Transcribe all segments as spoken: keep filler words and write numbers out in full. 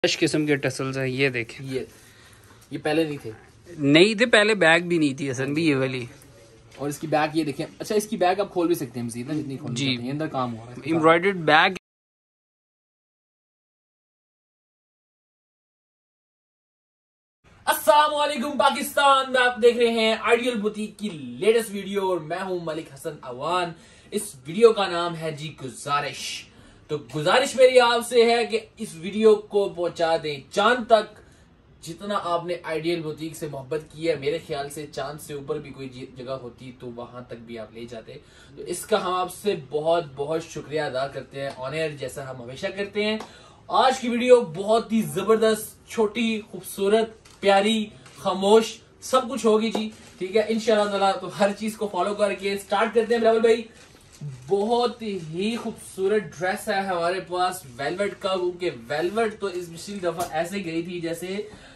किस्म के टसल्स हैं, ये देखें। ये ये पहले नहीं थे नहीं थे पहले, बैग भी नहीं थी असन भी ये वाली। और इसकी बैग ये देखें। अच्छा, इसकी बैग आप खोल भी सकते हैं मजीद ना, जितनी खोल जी अंदर काम हो रहा है। Embroidered bag. अस्सलाम वालेकुम पाकिस्तान में आप देख रहे हैं आइडियल बुटीक की लेटेस्ट वीडियो और मैं हूं मलिक हसन अवान। इस वीडियो का नाम है जी गुजारिश। तो गुजारिश मेरी आपसे है कि इस वीडियो को पहुंचा दें चांद तक। जितना आपने आइडियल बुटीक से मोहब्बत की है, मेरे ख्याल से चांद से ऊपर भी कोई जगह होती तो वहां तक भी आप ले जाते। तो इसका हम आपसे बहुत बहुत शुक्रिया अदा करते हैं, ऑनर जैसा हम हमेशा करते हैं। आज की वीडियो बहुत ही जबरदस्त, छोटी, खूबसूरत, प्यारी, खामोश सब कुछ होगी जी। ठीक है इंशाल्लाह ताला। तो हर चीज को फॉलो करके स्टार्ट करते हैं। बिलावल भाई, बहुत ही खूबसूरत ड्रेस है हमारे पास वेलवेट का, क्योंकि वेलवेट तो इस पिछली दफा ऐसे गई थी जैसे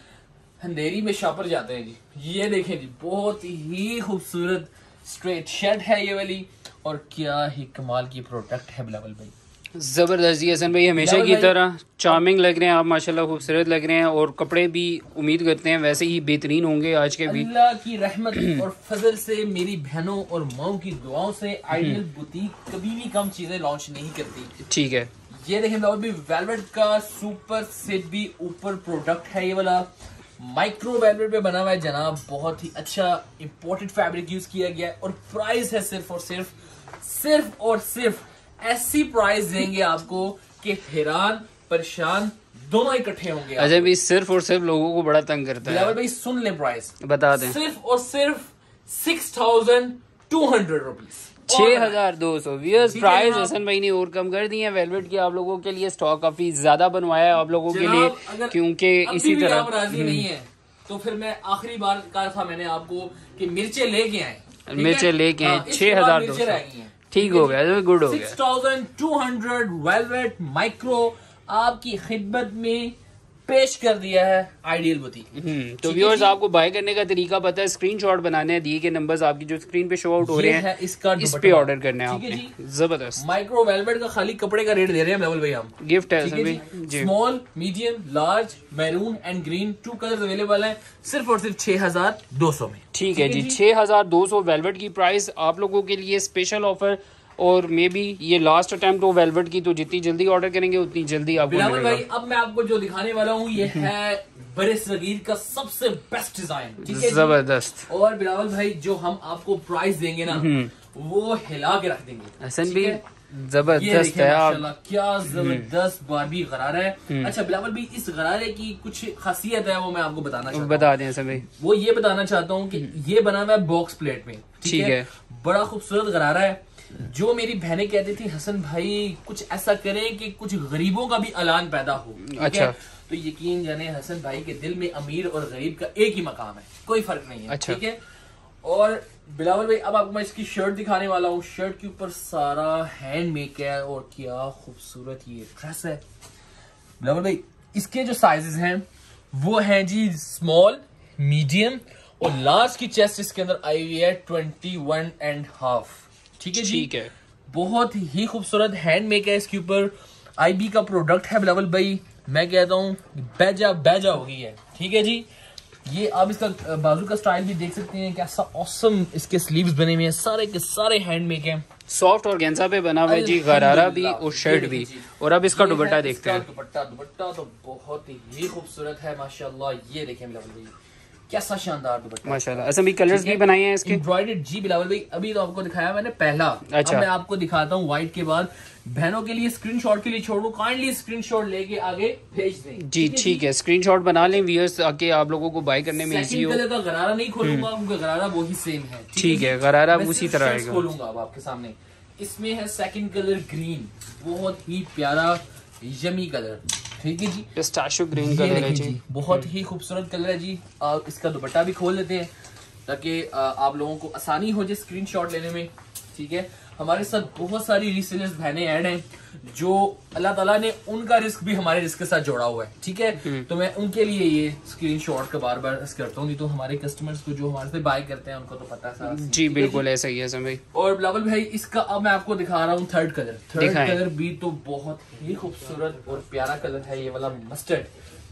अंधेरी में शॉपर जाते हैं जी। ये देखें जी, बहुत ही खूबसूरत स्ट्रेट शर्ट है ये वाली, और क्या ही कमाल की प्रोडक्ट है बिलावल भाई। जबरदस्त जी हसन भाई, हमेशा की तरह चार्मिंग लग रहे हैं आप, माशाल्लाह खूबसूरत लग रहे हैं। और कपड़े भी उम्मीद करते हैं वैसे ही बेहतरीन होंगे आज के भी। अल्लाह की रहमत और फजल से, मेरी बहनों और माओ की दुआओं से आइडियल बुटीक कभी भी कम चीजें लॉन्च नहीं करती। ठीक है, ये देखें और भी वेलवेट का सुपर सेट भी ऊपर प्रोडक्ट है। ये वाला माइक्रो वेलवेट पे बना हुआ है जनाब, बहुत ही अच्छा इंपोर्टेड फैब्रिक यूज किया गया है। और प्राइस है सिर्फ और सिर्फ सिर्फ और सिर्फ ऐसी प्राइस देंगे आपको कि हैरान परेशान दोनों इकट्ठे होंगे। अच्छा भी सिर्फ और सिर्फ लोगों को बड़ा तंग करता है भाई। सुन ले प्राइस, बता दें। सिर्फ और सिर्फ six thousand two hundred rupees, छह हजार दो सौ व्यूअर्स। प्राइस हसन भाई ने और कम कर दी है। वेलवेट की आप लोगों के लिए स्टॉक काफी ज्यादा बनवाया है आप लोगों के लिए, क्योंकि इसी तरह आप राजी नहीं है तो फिर मैं आखिरी बार कहा था मैंने आपको कि मिर्चे लेके आए, मिर्चे लेके आए। छह हजार दो सौ ठीक हो गया, गुड हो गया। Six thousand two hundred velvet micro आपकी खिदमत में पेश कर दिया है आइडियल बुटीक। तो व्यूअर्स, आपको बाय करने का तरीका पता है, स्क्रीनशॉट बनाने हैं, दिए के नंबर्स आपकी जो स्क्रीन पे शो आउट हो रहे हैं, है इसका इस पे ऑर्डर करना है आपने। जबरदस्त माइक्रो वेलवेट का खाली कपड़े का रेट दे रहे हैं लेवल भाई हम। गिफ्ट है small, medium, large, maroon and green two colour available है सिर्फ और सिर्फ छह हजार दो सौ में। ठीक है जी, छह हजार दो सौ वेलवेट की प्राइस आप लोगों के लिए स्पेशल ऑफर। और मे बी ये लास्ट अटेम्प्ट हो वेलवेट की, तो जितनी जल्दी ऑर्डर करेंगे उतनी जल्दी आपको मिलेगा। भाई अब मैं आपको जो दिखाने वाला हूँ ये है बड़े सगीर का सबसे बेस्ट डिजाइन। ठीक है जबरदस्त। और बिलावल भाई जो हम आपको प्राइस देंगे ना वो हिला के रख देंगे। हसन भी जबरदस्त है, आप क्या जबरदस्त बारबी गरारा है। अच्छा बिलावल भाई, इस गरारे की कुछ खासियत है वो मैं आपको बताना चाहता हूँ। बता दें हसन भाई। वो ये बताना चाहता हूँ कि ये बना हुआ है बॉक्स प्लेट में। ठीक है, बड़ा खूबसूरत गरारा है। जो मेरी बहनें कहती थी हसन भाई कुछ ऐसा करें कि कुछ गरीबों का भी ऐलान पैदा हो। अच्छा, तो यकीन जाने हसन भाई के दिल में अमीर और गरीब का एक ही मकाम है, कोई फर्क नहीं है। अच्छा। ठीक है। और बिलावल भाई अब आपको मैं इसकी शर्ट दिखाने वाला हूँ। शर्ट के ऊपर सारा हैंड मेक है और क्या खूबसूरत ये ड्रेस है। बिलावल भाई इसके जो साइजेस हैं वो है जी स्मॉल, मीडियम और लार्ज की चेस्ट इसके अंदर आई हुई है ट्वेंटी वन एंड हाफ। ठीक है जी, ठीक है। बहुत ही खूबसूरत हैंड मेक है इसके ऊपर, आईबी का प्रोडक्ट है बिलावल भाई। मैं कहता हूँ बैजा बैजा हो गई है। ठीक है जी, ये आप इसका बाजू का स्टाइल भी देख सकते हैं, कैसा ऑसम इसके स्लीव्स बने हुए हैं, सारे के सारे हैंड मेक हैं। सॉफ्ट और गेंजा पे बना हुआ है जी, गरारा भी और शर्ट भी। और अब इसका दुपट्टा देखते हैं। दुपट्टा दुपट्टा तो बहुत ही खूबसूरत है माशाल्लाह। ये देखें बिलावल भाई कैसा शानदार दुपट्टा माशाल्लाह। अच्छा भी कलर्स भी बनाए हैं इसके एम्ब्रॉयडर्ड जी बिलावल भाई। अभी तो आपको दिखाया मैंने पहला। अच्छा, अब मैं आपको दिखाता हूँ व्हाइट के बाद। बहनों के लिए स्क्रीनशॉट के लिए छोड़ू, काइंडली स्क्रीनशॉट लेके आगे भेज दें जी। ठीक है, स्क्रीनशॉट बना लें व्यूअर्स, आके आप लोगों को बाय करने में इजी हो। कलर का गरारा नहीं खोलूंगा क्योंकि गरारा वो ही सेम है। ठीक है, गरारा उसी तरह आएगा। खोलूंगा अब आपके सामने। इसमें है सेकंड कलर ग्रीन, बहुत ही प्यारा यमी कलर। ठीक है जी, पिस्ताशियो ग्रीन कलर है जी, बहुत ही खूबसूरत कलर है जी। आप इसका दुपट्टा भी खोल लेते हैं ताकि आप लोगों को आसानी हो जाए स्क्रीनशॉट लेने में। ठीक है, हमारे साथ बहुत सारी रीसेलर्स बहनें ऐड हैं जो अल्लाह ताला ने उनका रिस्क भी हमारे रिस्क के साथ जोड़ा हुआ है। ठीक है, तो मैं उनके लिए ये स्क्रीनशॉट का बार बार करता हूँ, नहीं तो हमारे कस्टमर्स को जो हमारे से बाय करते हैं उनको तो पता है जी। बिल्कुल ऐसा ही है समय। और बिलावल भाई इसका अब मैं आपको दिखा रहा हूँ थर्ड कलर। थर्ड कलर भी तो बहुत ही खूबसूरत और प्यारा कलर है, ये वाला मस्टर्ड।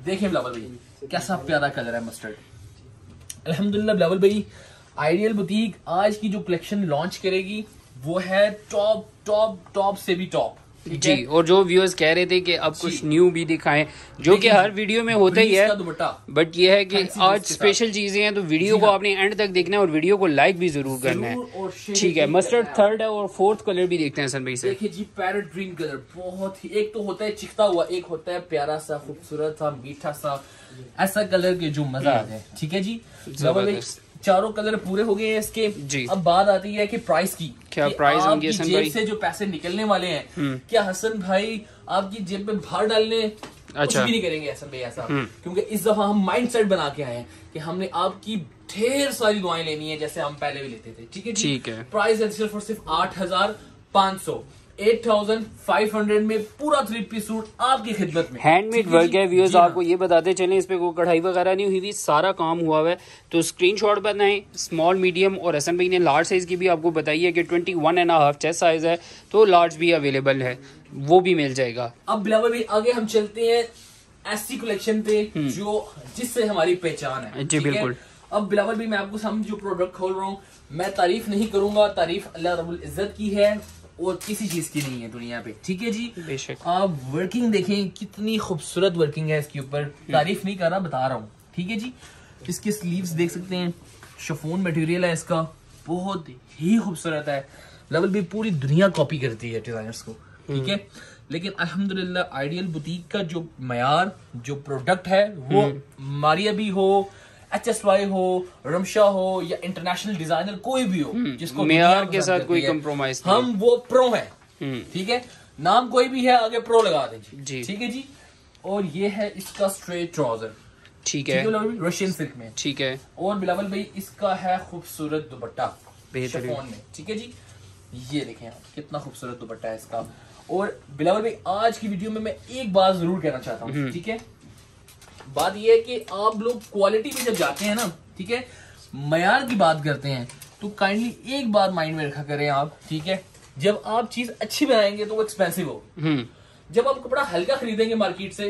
देखिए बिलावल भाई कैसा प्यारा कलर है मस्टर्ड। अल्हम्दुलिल्लाह बिलावल भाई आइडियल बुटीक आज की जो कलेक्शन लॉन्च करेगी वो है टॉप टॉप टॉप से भी टॉप। जी, और जो व्यूअर्स कह रहे थे कि अब कुछ न्यू भी दिखाएं, जो कि हर वीडियो में होता ही है, बट ये है कि आज स्पेशल चीजें हैं तो वीडियो को आपने एंड तक देखना है और वीडियो को लाइक भी जरूर करना है। ठीक है, मस्टर्ड थर्ड है और फोर्थ कलर भी देखते हैं हसन भाई से। देखिए जी पैरेट ग्रीन कलर बहुत ही, एक तो होता है चिकता हुआ, एक होता है प्यारा सा खूबसूरत सा मीठा सा, ऐसा कलर के जो मजा आ जाए। ठीक है जी, चारों कलर पूरे हो गए हैं इसके जी। अब बात आती है कि प्राइस की, क्या प्राइस होंगे हसन भाई से जो पैसे निकलने वाले हैं, क्या हसन भाई आपकी जेब में भार डालने अच्छा। कुछ भी नहीं करेंगे हसन भाई ऐसा, क्योंकि इस दफा हम माइंड सेट बना के आए हैं कि हमने आपकी ढेर सारी दुआएं लेनी है जैसे हम पहले भी लेते थे। ठीक है ठीक है, प्राइस है सिर्फ और सिर्फ आठ हजार पाँच सौ एट थाउजेंड फाइव हंड्रेड में पूरा थ्री पीस सूट आपकी खिदमत में। हैंडमेड वर्क है व्यूअर्स, आपको ये बताते चलें इस पे कोई कढ़ाई वगैरह नहीं हुई हुई, सारा काम हुआ हुआ है। तो स्क्रीनशॉट बनाएं, स्मॉल मीडियम और हसन भाई ने लार्ज साइज की भी आपको बताई है कि twenty one and half chest size है, तो लार्ज भी अवेलेबल है, वो भी मिल जाएगा। अब बिलावल भाई आगे हम चलते हैं ऐसी कलेक्शन पे जो जिससे हमारी पहचान है। जी बिल्कुल। अब बिलावल भाई मैं आपको सामने जो प्रोडक्ट खोल रहा हूँ, मैं तारीफ नहीं करूंगा, तारीफ अल्लाह रब्बुल इज्जत की है और किसी चीज की नहीं है दुनिया पे। ठीक है जी, बेशक। आप वर्किंग देखें कितनी खूबसूरत वर्किंग है इसके ऊपर, तारीफ नहीं कर रहा बता रहा हूँ। ठीक है जी, इसके स्लीव्स देख सकते हैं, शिफॉन मटेरियल है इसका, बहुत ही खूबसूरत है। लेवल भी पूरी दुनिया कॉपी करती है डिजाइनर्स को। ठीक है, लेकिन अल्हम्दुलिल्लाह आइडियल बुटीक का जो मयार जो प्रोडक्ट है वो मारिया भी हो, एच एस वाई हो, रमशा हो या इंटरनेशनल डिजाइनर कोई भी हो जिसको मेयार के साथ कोई कंप्रोमाइज नहीं, हम वो प्रो है। ठीक है, नाम कोई भी है आगे प्रो लगा दीजिए। ठीक है जी, और ये है इसका स्ट्रेट ट्राउजर। ठीक है, रशियन सिल्क में। ठीक है, और बिलावल भाई इसका है खूबसूरत दुपट्टा शिफॉन में। ठीक है जी, ये देखें आप कितना खूबसूरत दुपट्टा है इसका। और बिलावल भाई आज की वीडियो में मैं एक बात जरूर कहना चाहता हूँ। ठीक है, बात यह है कि आप लोग क्वालिटी पे जब जाते हैं ना, ठीक है, मयार की बात करते हैं तो काइंडली एक बात माइंड में रखा करें आप। ठीक है, जब आप चीज अच्छी बनाएंगे तो वो एक्सपेंसिव हो, जब आप कपड़ा हल्का खरीदेंगे मार्केट से,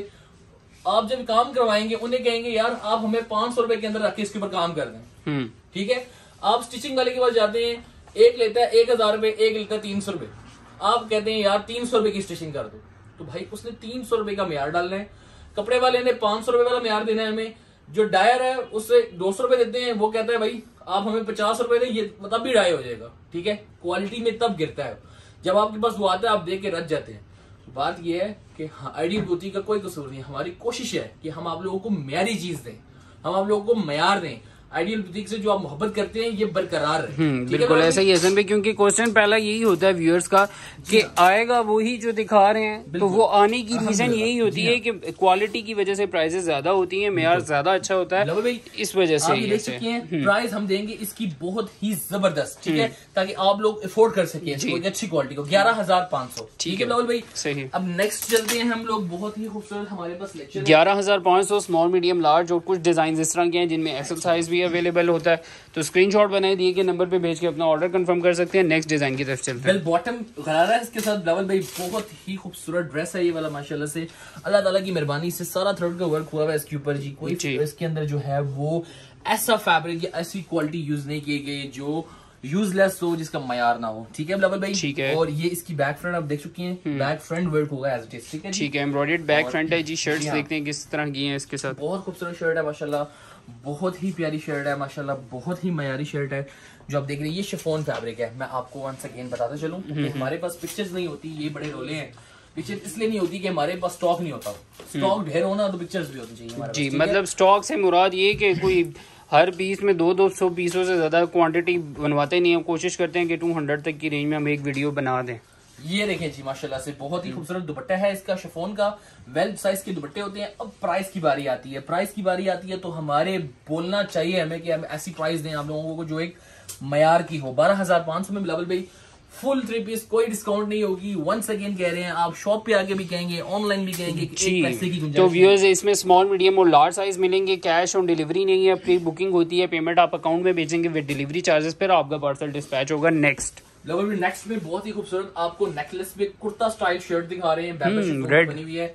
आप जब काम करवाएंगे उन्हें कहेंगे यार आप हमें पांच सौ रुपए के अंदर रख के इसके ऊपर काम कर दें। ठीक है, आप स्टिचिंग वाले के पास जाते हैं, एक लेता है एक हजार रुपए, एक लेता है तीन सौ रुपए, आप कहते हैं यार तीन सौ रुपए की स्टिचिंग कर दो, तो भाई उसने तीन सौ रुपए का म्यार डालना है, कपड़े वाले ने पांच सौ रुपए वाला म्यार देना है हमें, जो डायर है उससे दो सौ रुपए देते हैं, वो कहता है भाई आप हमें पचास रुपए दें, ये मतलब भी डाई हो जाएगा। ठीक है, क्वालिटी में तब गिरता है जब आपके पास वो आता है, आप देख के रच जाते हैं। बात ये है कि हाँ, आइडियल बुटीक का कोई कसूर नहीं, हमारी कोशिश है कि हम आप लोगों को म्यारी चीज दें, हम आप लोगों को म्यार दें। आइडियल बुटीक से जो आप मोहब्बत करते हैं ये बरकरार रहे। बिल्कुल ऐसा ही है, क्योंकि क्वेश्चन पहला यही होता है व्यूअर्स का कि आएगा वही जो दिखा रहे हैं, तो वो आने की रीजन यही होती है कि क्वालिटी की वजह से प्राइसेस ज्यादा होती हैं, मेयार ज्यादा अच्छा होता है, इस वजह से देख सकते हैं प्राइस हम देंगे इसकी बहुत ही जबरदस्त। ठीक है, ताकि आप लोग अफोर्ड कर सके अच्छी क्वालिटी को। ग्यारह हजार पाँच सौ। ठीक है बिलावल भाई, सही। अब नेक्स्ट चलते हैं हम लोग, बहुत ही खूबसूरत हमारे पास लेक्चर ग्यारह हजार पाँच सौ स्मॉल मीडियम लार्ज, और कुछ डिजाइन इस तरह के हैं जिनमें एक्सेल साइज भी अवेलेबल होता है, तो स्क्रीनशॉट बनाए दिए के नंबर पे भेज के अपना ऑर्डर कंफर्म कर सकते हैं। नेक्स्ट डिजाइन की तरफ चलते हैं। बेल बॉटम गरारा है इसके साथ बिलावल भाई, बहुत ही खूबसूरत ड्रेस है ये वाला माशाल्लाह से, अल्लाह ताला की मेहरबानी से सारा थ्रेड का वर्क हुआ है इसके ऊपर जी। कोई इसके अंदर जो है वो ऐसा फैब्रिक या ऐसी क्वालिटी यूज नहीं की गई जो यूजलेस हो, जिसका मयार ना हो। ठीक है बिलावल भाई, ठीक है। और ये इसकी बैक फ्रंट आप देख चुकी हैं, बैक फ्रंट वर्क होगा एज इट इज। ठीक है, ठीक है, एम्ब्रॉयडर्ड बैक फ्रंट है जी। शर्ट्स देखते हैं किस तरह की हैं इसके साथ, बहुत खूबसूरत शर्ट है माशाल्लाह, बहुत ही प्यारी शर्ट है माशाल्लाह, बहुत ही मयारी शर्ट है जो आप देख रहे हैं। ये शिफॉन फैब्रिक है। मैं आपको वंस अगेन बताता चलूं कि हमारे पास पिक्चर्स नहीं होती, ये बड़े रोले हैं, पिक्चर इसलिए नहीं होती कि हमारे पास स्टॉक नहीं होता, स्टॉक ढेर होना तो पिक्चर्स भी होनी चाहिए हमारे जी। मतलब स्टॉक से मुराद ये कि कोई हर पीस में दो दो सौ पीसों से ज्यादा क्वांटिटी बनवाते नहीं है, कोशिश करते हैं कि टू हंड्रेड तक की रेंज में हम एक वीडियो बना दें। ये देखें जी माशाल्लाह से बहुत ही खूबसूरत दुपट्टा है इसका शिफॉन का, वेल साइज के दुपट्टे होते हैं। अब प्राइस की बारी आती है, प्राइस की बारी आती है तो हमारे बोलना चाहिए हमें कि हम ऐसी प्राइस दें आप लोगों को जो एक मयार की हो। बारह हजार पांच सौ में बिलावल भाई फुल थ्री पीस, कोई डिस्काउंट नहीं होगी। वंस अगेन कह रहे हैं, आप शॉप पे आके भी कहेंगे, ऑनलाइन भी कहेंगे कि एक पैसे की गुंजाइश। तो व्यूअर्स इसमें स्मॉल मीडियम और लार्ज साइज मिलेंगे, कैश ऑन डिलीवरी नहीं है, प्री बुकिंग होती है, पेमेंट आप अकाउंट में भेजेंगे विद डिलीवरी चार्जेस, फिर आपका पार्सल डिस्पैच होगा। नेक्स्ट लेवल में नेक्स्ट में बहुत ही खूबसूरत आपको नेकलेस पे कुर्ता स्टाइल शर्ट दिखा रहे हैं, बैबल शिफॉन बनी हुई है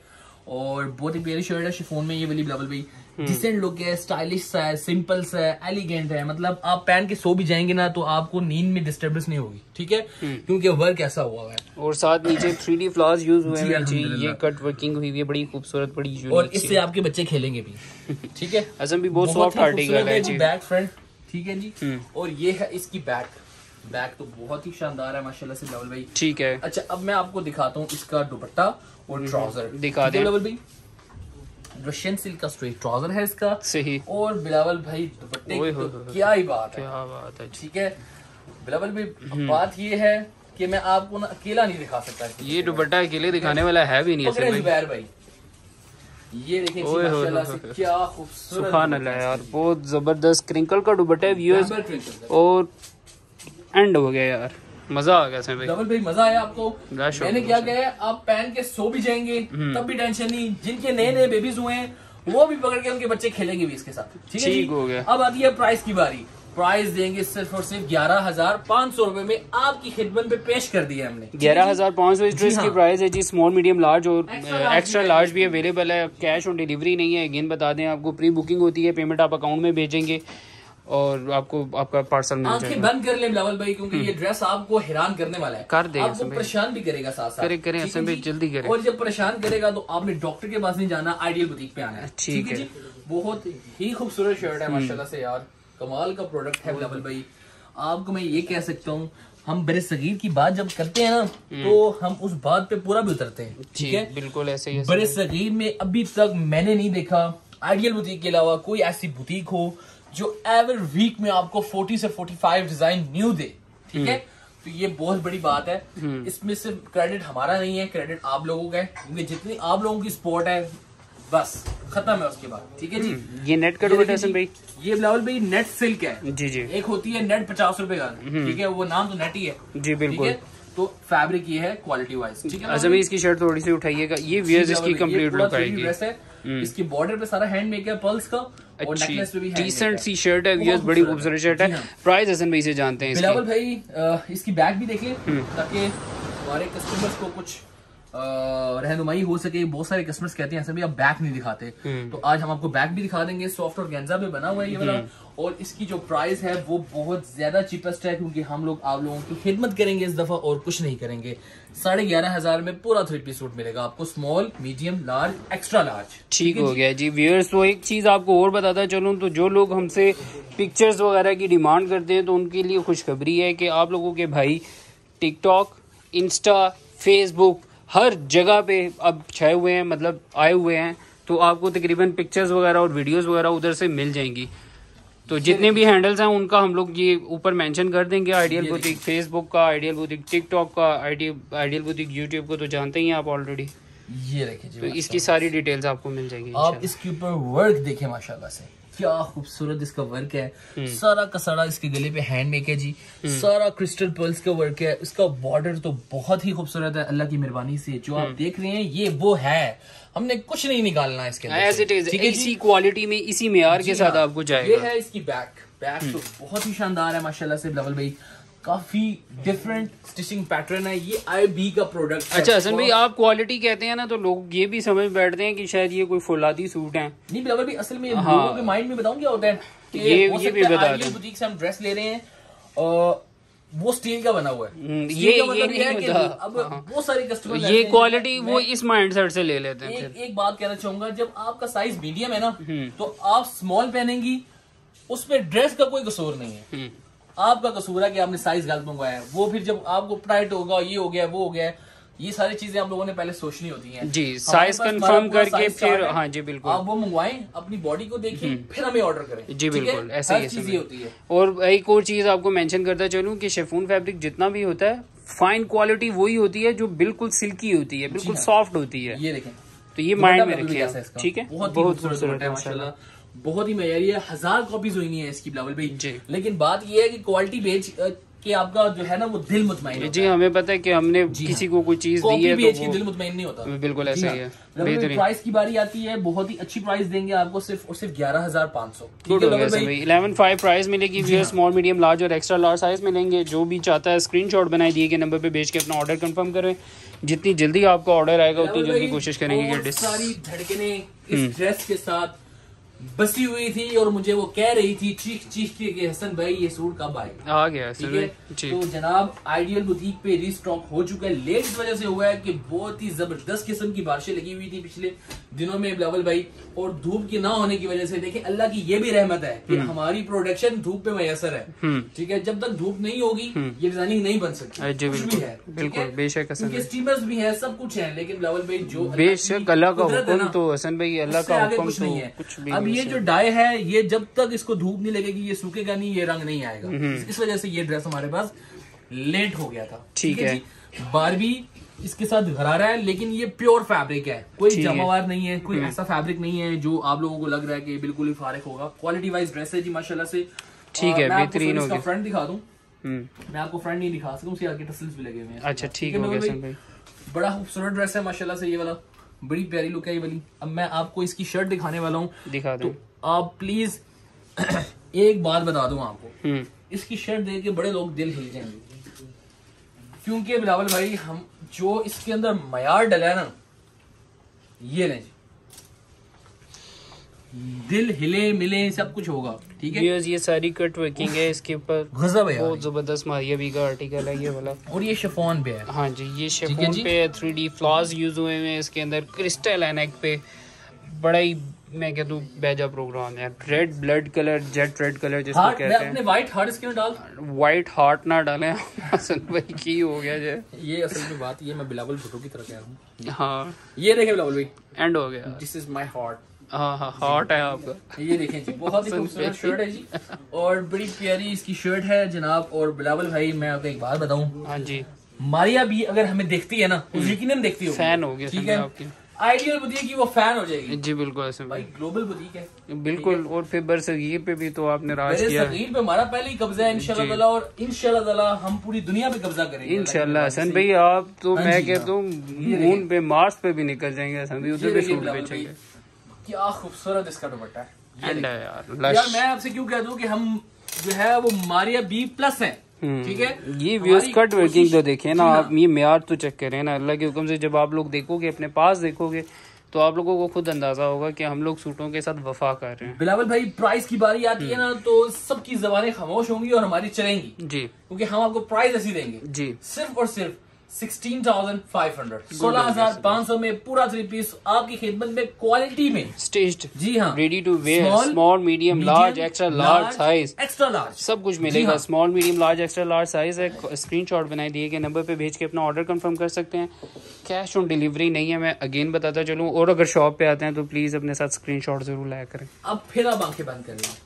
और बहुत ही प्यारी शर्ट है शिफॉन में ये वाली बिलावल भाई। डिसेंट लुक है, स्टाइलिश सा है, सिंपल सा है, एलिगेंट है। मतलब आप पहन के सो भी जाएंगे ना तो आपको नींद में डिस्टर्बेंस नहीं होगी, ठीक है, क्योंकि वर्क ऐसा हुआ है। और साथ नीचे थ्री डी फ्लावर्स यूज हुए हैं, ये कट वर्किंग हुई है, बड़ी खूबसूरत, बड़ी यूनिक, और इससे आपके बच्चे खेलेंगे भी, ठीक है। असम भी बहुत सॉफ्ट आर्टिकल है जी, बैक फ्रंट, ठीक है जी। और ये है इसकी बैक, बैक तो बहुत ही शानदार है माशाल्लाह से बिलावल भाई, ठीक है। अच्छा अब मैं आपको दिखाता हूँ इसका दुपट्टा और ट्राउजर, दिखा दें बिलावल भाई। रशियन सिल्क का स्ट्रेट ट्राउजर है इसका, सही। और बिलावल भाई दुपट्टे की तो क्या ही बात है, क्या बात है, ठीक है। बिलावल भाई बात ये है कि मैं आपको ना अकेला नहीं दिखा सकता, ये दुपट्टा अकेले दिखाने वाला है भी नहीं जुबैर भाई। ये देखिए माशाल्लाह से क्या खूबसूरत, सुभान अल्लाह यार, बहुत जबरदस्त क्रिंकल का दुपट्टा है व्यूअर्स, और एंड हो गया यार, मजा आ गया भाई। डबल भाई मजा आया आपको, मैंने क्या किया, आप पहन के सो भी जाएंगे तब भी टेंशन नहीं। जिनके नए नए बेबीज हुए हैं वो भी पकड़ के उनके बच्चे खेलेंगे भी इसके साथ, ठीक है, ठीक हो गया। अब आती है प्राइस की बारी। प्राइस देंगे सिर्फ और सिर्फ ग्यारह हजार पाँच सौ रूपये में, आपकी खिदमत पे पेश कर दिया हमने। ग्यारह हजार पाँच सौ इस ड्रेस की प्राइस है जी। स्मॉल मीडियम लार्ज और एक्स्ट्रा लार्ज भी अवेलेबल है। कैश ऑन डिलीवरी नहीं है, अगेन बता दें आपको, प्री बुकिंग होती है, पेमेंट आप अकाउंट में भेजेंगे और आपको आपका पार्सल मिल जाएगा। आंखें बंद कर ले बिलावल भाई, क्योंकि ये ड्रेस आपको हैरान करने वाला है, कर देगा, आपको परेशान भी करेगा साथ साथ। करें करें असम भाई, जल्दी करें। और जब परेशान करेगा तो आपने डॉक्टर के पास नहीं जाना, आइडियल बुटीक पे आना है, ठीक है जी। बहुत ही खूबसूरत शर्ट है माशाल्लाह से यार, कमाल का प्रोडक्ट है बिलावल भाई। आपको मैं ये कह सकता हूँ, हम बड़े सगीर की बात जब करते हैं ना तो हम उस बात पे पूरा भी उतरते हैं, ठीक है, बिल्कुल ऐसे ही। बड़े सगीर में अभी तक मैंने नहीं देखा आइडियल बुटीक के अलावा कोई ऐसी बुटीक हो जो एवर वीक में आपको चालीस से पैंतालीस डिजाइन न्यू दे, ठीक है। तो ये बहुत बड़ी बात है। इसमें सिर्फ क्रेडिट हमारा नहीं है, क्रेडिट आप लोगों का है, क्योंकि जितनी आप लोगों की सपोर्ट है बस खत्म है उसके बाद, ठीक है जी। ये नेट का भाई, ये बिलावल भाई नेट सिल्क है जी जी। एक होती है नेट पचास रुपए का, ठीक है, वो नाम तो नेट ही है जी, बिल्कुल। तो फैब्रिक ये है क्वालिटी वाइज, ठीक है। अच्छा भाई इसकी शर्ट थोड़ी सी उठाइएगा, ये वियर्स इसकी कंप्लीट लुक आएगी। ड्रेस है, इसकी बॉर्डर पे सारा हैंड मेक है पर्ल्स का, और नेकलेस पे भी डिसेंट सी शर्ट है वियर्स, बड़ी खूबसूरत शर्ट है। प्राइस हसन भाई से जानते हैं बिलावल भाई। इसकी बैक भी देखें ताकि हमारे कस्टमर्स को कुछ रहनुमाई हो सके। बहुत सारे कस्टमर्स कहते हैं सभी आप बैक नहीं दिखाते, तो आज हम आपको बैक भी दिखा देंगे। सॉफ्ट और गेंजा में बना हुआ है ये वाला, और इसकी जो प्राइस है वो बहुत ज्यादा चीपेस्ट है, क्योंकि हम लोग आप लोगों की खिदमत करेंगे इस दफा और कुछ नहीं करेंगे। साढ़े ग्यारह हजार में पूरा थ्री पीस सूट मिलेगा आपको, small medium large extra large, ठीक हो गया जी व्यूअर्स। तो एक चीज आपको और बताता चलूं, तो जो लोग हमसे पिक्चर्स वगैरह की डिमांड करते हैं तो उनके लिए खुशखबरी है कि आप लोगों के भाई टिकटॉक, इंस्टा, फेसबुक हर जगह पे अब छाए हुए हैं, मतलब आए हुए हैं, तो आपको तकरीबन पिक्चर्स वगैरह और वीडियोस वगैरह उधर से मिल जाएंगी। तो जितने भी हैंडल्स हैं उनका हम लोग ये ऊपर मेंशन कर देंगे। आइडियल बुटीक फेसबुक का, आइडियल बुटीक टिकटॉक का, आइडियल बुटीक यूट्यूब को तो जानते ही हैं आप ऑलरेडी। ये देखिए, तो इसकी सारी डिटेल्स आपको मिल जाएगी। आप इसके ऊपर वर्क देखें माशाल्लाह से, क्या खूबसूरत इसका वर्क है। सारा का सारा इसके गले पे हैंड मेक है जी, सारा क्रिस्टल पर्ल्स का वर्क है। इसका बॉर्डर तो बहुत ही खूबसूरत है, अल्लाह की मेहरबानी से जो आप देख रहे हैं ये वो है, हमने कुछ नहीं निकालना है इसके अंदर, एज इट इज, इसी क्वालिटी में, इसी मेयार के साथ आपको जाएगा। ये है इसकी बैक, बैक तो बहुत ही शानदार है माशाल्लाह से बिलावल भाई, काफी डिफरेंट स्टिचिंग पैटर्न है। ये आई बी का प्रोडक्ट। अच्छा हसन भाई, आप क्वालिटी कहते हैं ना तो लोग ये भी समझ बैठते हैं कि शायद ये कोई फौलादी सूट है। नहीं बिलावल भाई, असल में हाँ। लोगों के माइंड में बताऊं क्या होता है कि ये ये भी बता दें, बुटीक से हम ड्रेस ले रहे हैं और वो स्टील का बना हुआ है, ये ये मतलब नहीं होता। अब बहुत सारे कस्टमर ये क्वालिटी वो इस माइंडसेट से ले लेते हैं। एक बात कहना चाहूंगा, जब आपका साइज मीडियम है ना तो आप स्मॉल पहनेंगी, उसमें ड्रेस का कोई कसूर नहीं है, आपका कसूर है कि आपने साइज गलत मंगवाया है। वो फिर जब आपको टाइट होगा, ये हो गया वो हो गया, ये सारी चीजें आप लोगों ने पहले सोचनी होती हैं जी। साइज कंफर्म करके फिर हाँ जी बिल्कुल आप वो मंगवाएं, अपनी बॉडी को देखिए, फिर हमें ऑर्डर करें जी, बिल्कुल ऐसे ही चीजें होती है। और एक और चीज आपको मेंशन करता चलूं कि शिफॉन फैब्रिक जितना भी होता है, फाइन क्वालिटी वही होती है जो बिल्कुल सिल्की होती है, बिल्कुल सॉफ्ट होती है। ये देखें, तो ये माइंड में रखिए, ठीक है। बहुत बहुत खूबसूरत है माशाल्लाह, बहुत ही मयारी है। हजार कॉपीज हुई नहीं है इसकी बिलावल भाई, लेकिन बात ये है कि क्वालिटी बेच कि आपका जो है ना वो दिल मुतमईन होता जी है। हमें पता है कि हमने किसी को कोई चीज दी है तो वो दिल मुतमईन नहीं होता। बिल्कुल ऐसा ही है। प्राइस की बारी आती है, बहुत ही अच्छी प्राइस देंगे आपको, सिर्फ और सिर्फ ग्यारह हजार पाँच सौ। इलेवन फाइव प्राइस मिलेगी। स्मॉल मीडियम लार्ज और एक्स्ट्रा लार्ज साइज मिलेंगे। जो भी चाहता है स्क्रीनशॉट बनाए दिए गए नंबर पे भेज के अपना ऑर्डर कंफर्म करें। जितनी जल्दी आपका ऑर्डर आएगा उतनी जल्दी कोशिश करेंगे कि सारी धड़कने इस ड्रेस के साथ बसी हुई थी और मुझे वो कह रही थी चीख चीख के कि हसन भाई ये सूट कब आएगा। आ गया ठीक है। तो जनाब आइडियल बुटीक पे रीस्टॉक हो चुका है। लेट इस वजह से हुआ है कि बहुत ही जबरदस्त किस्म की बारिशें लगी हुई थी पिछले दिनों में बिलावल भाई, और धूप की ना होने की वजह से देखिए अल्लाह की ये भी रहमत है कि हमारी प्रोडक्शन धूप पे मैसर है। ठीक है, जब तक धूप नहीं होगी ये डिजाइनिंग नहीं बन सकती। कुछ भी है बिल्कुल बेशक स्टीमर्स भी है, सब कुछ है, लेकिन बिलावल भाई जो बेशक अल्लाह का हुक्म तो हसन भाई अल्लाह का हुक्म कुछ नहीं है। अब ये जो डाई है ये जब तक इसको धूप नहीं लगेगी ये सूखेगा नहीं, ये रंग नहीं आएगा। इस वजह से ये ड्रेस हमारे पास लेट हो गया था। ठीक है, बारबी इसके साथ घरारा है, लेकिन ये प्योर फैब्रिक है, कोई जमावार नहीं है, कोई ऐसा फैब्रिक नहीं है जो आप लोगों को लग रहा है कि बिल्कुल ही फारिक होगा। क्वालिटी वाइज ड्रेस है जी माशाल्लाह से। ठीक है, बेहतरीन हो गया। फ्रंट दिखा दूं, मैं आपको फ्रंट नहीं दिखा सकूं, उसके आगे टसल्स भी लगे हुए हैं। अच्छा ठीक हो गया भाई। बड़ा खूबसूरत ड्रेस है माशाल्लाह से, ये वाला बड़ी प्यारी लुक है ये वाली। अब मैं आपको इसकी शर्ट दिखाने वाला हूँ, दिखा दो। आप प्लीज एक बात बता दूं आपको, इसकी शर्ट देख के बड़े लोग दिल हिल जाएंगे, क्योंकि बिलावल भाई हम जो इसके अंदर मयार डला है ना, ये लें दिल हिले मिले सब कुछ होगा। ठीक है, ये सारी कट वर्किंग है इसके ऊपर, बहुत जबरदस्त मारिया भी का आर्टिकल है ये वाला, और ये शिफॉन पे है। हाँ जी, ये शिफॉन पे थ्री डी फ्लावर्स यूज हुए हैं इसके अंदर, क्रिस्टल है नेक पे, बड़ा ही मैं कहता हूँ बेजा प्रोग्राम है। Red blood colour, jet red colour जिसको कहते हैं। अपने व्हाइट हार्ट इसके डाल, व्हाइट हार्ट ना डालें असल भाई की हो गया जे। ये असल में बात ये मैं बिलावल भुट्टो की तरह कह रहा हूँ। हाँ ये देखें बिलावल भाई, एंड हो गया। This is my heart. हाँ हाँ हार्ट है आपका। ये देखें जी, बहुत ही खूबसूरत शर्ट है जी, और बड़ी प्यारी इसकी शर्ट है जनाब। और बिलावल भाई मैं आपको एक बात बताऊं, हाँ जी, मारिया भी अगर हमें देखती है ना, यकीनन देखती होगी, फैन हो गया। ठीक है, आपकी आइडियल बुटीक की वो फैन हो जाएगी जी। बिल्कुल ऐसे भाई, ग्लोबल बुटीक है बिल्कुल। और फिर बरसगीर पे भी तो आपने राज किया है। पे हमारा पहले ही कब्जा है इंशाल्लाह ताला, और इंशाल्लाह ताला हम पूरी दुनिया पे कब्जा करेंगे इंशाल्लाह। हसन भाई आप तो मैं कहता हूँ मून पे मार्स पे भी निकल जाएंगे हसन भाई, उधर भी सूट बेचेंगे। क्या खूबसूरत इसका दुपट्टा है यार। यार मैं आपसे क्यों कह दूं कि हम जो है वो मारिया बी प्लस है। ठीक है, ये व्यूज कट वर्किंग तो देखें ना आप, ये म्यार तो चेक करें ना अल्लाह के हुक्म से। जब आप लोग देखोगे अपने पास देखोगे तो आप लोगों को खुद अंदाजा होगा कि हम लोग सूटों के साथ वफा कर रहे हैं। बिलावल भाई प्राइस की बारी आती है ना तो सबकी जबानें खामोश होंगी और हमारी चलेंगी जी, क्योंकि हम आपको प्राइस ऐसी देंगे जी, सिर्फ और सिर्फ सिक्सटीन थाउजेंड फाइव हंड्रेड सोलह हजार पाँच सौ में पूरा थ्री पीस आपकी खिदमत में, क्वालिटी में, स्टिच्ड, जी हाँ, ready to wear, small medium large extra large size, extra large सब कुछ मिलेगा। Small medium large extra large size है। स्क्रीनशॉट बनाए दिए गए नंबर पे भेज के अपना ऑर्डर कंफर्म कर सकते हैं। कैश ऑन डिलीवरी नहीं है, मैं अगेन बताता चलूँ। और अगर शॉप पे आते हैं तो प्लीज अपने साथ स्क्रीनशॉट जरूर लाया करें। अब फिर आप आंखें बंद कर लें,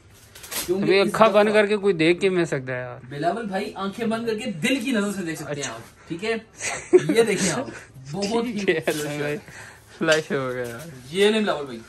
अभी अखा बंद करके कोई देख के मिल सकता है यार। बिलावल भाई आंखें बंद करके दिल की नजर से देख सकते हैं आप। ठीक है, ये देखिए आप, बहुत ही फ्लैश हो गया यार। ये नहीं बिलावल भाई,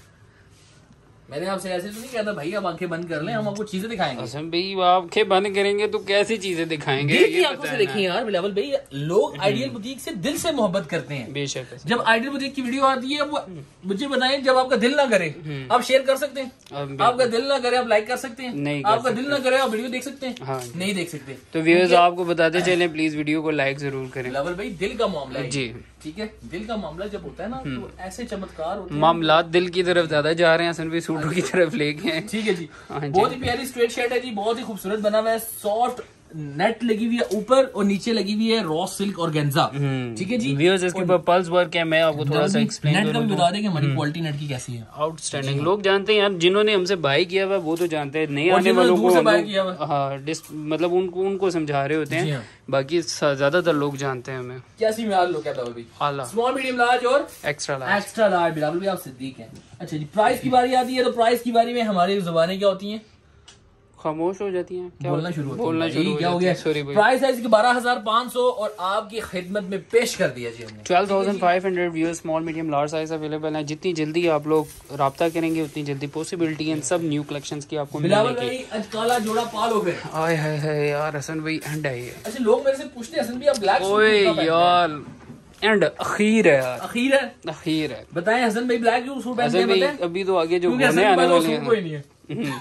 मैंने आपसे ऐसे तो नहीं कहता भाई आप आंखें बंद कर लें, हम आपको चीजें दिखाएंगे। असम भाई आंखें बंद करेंगे तो कैसी चीजें दिखाएंगे? ये आंखों से देखिए यार बिलावल भाई, लोग आइडियल बुटीक से दिल से मोहब्बत करते हैं। बेशक, जब आइडियल बुटीक की वीडियो आती है वो मुझे बताएं, जब आपका दिल ना करे आप शेयर कर सकते हैं, आपका दिल ना करे आप लाइक कर सकते हैं, नहीं आपका दिल ना करे आप वीडियो देख सकते हैं, हाँ, नहीं देख सकते। तो व्यूअर्स आपको बताते चले प्लीज वीडियो को लाइक जरूर करें। बिलावल भाई दिल का मामला है जी, ठीक है, दिल का मामला जब होता है ना तो ऐसे चमत्कार होते हैं। मामला दिल की तरफ ज्यादा जा रहे हैं, हसन भाई सूटों की तरफ लेके हैं। ठीक है जी, बहुत ही प्यारी स्ट्रेट शर्ट है जी, बहुत ही खूबसूरत बना हुआ है। सॉफ्ट नेट लगी हुई है ऊपर और नीचे लगी हुई है रॉ सिल्क और गेंजा। ठीक है जी, व्यूअर्स इसके ऊपर पल्स वर्क है। मैं आपको थोड़ा सा एक्सप्लेन नेट का भी बता दें कि हमारी क्वालिटी नेट की कैसी है। आउटस्टैंडिंग। लोग जानते हैं यार, जिन्होंने हमसे बाय किया हुआ वो तो जानते हैं, नहीं आने वालों को हाँ मतलब उनको उनको समझा रहे होते हैं, बाकी ज्यादातर लोग जानते हैं हमें। कैसी में लोग कहता है आला, स्मॉल मीडियम लार्ज और extra large. Extra large Bilawal भी आप सिद्दीक हैं। अच्छा जी, प्राइस की बारी आती है तो प्राइस की बारी में हमारी जुबानें क्या होती हैं? खामोश हो जाती हैं, क्या बोलना शुरू बोलना शुरू क्या हो गया। प्राइस है इसकी बारह हजार पाँच सौ और आपकी खिदमत में पेश कर दिया जी हमने twelve thousand five hundred viewers, small medium large size available है। जितनी जल्दी आप लोग राब्ता करेंगे उतनी जल्दी पॉसिबिलिटी है सब न्यू कलेक्शंस की आपको मिलेगी। आज काला जोड़ा पाल हो गए। आय हाय हाय यार हसन भाई एंड है। अच्छा लोग मेरे से पूछते हैं हसन भाई आप ब्लैक ओए यार एंड अखीर है यार, अखीर है अखीर है। बताएं हसन भाई ब्लैक क्यों सूट पहनते हैं? अभी तो आगे जो होने आने वाले हैं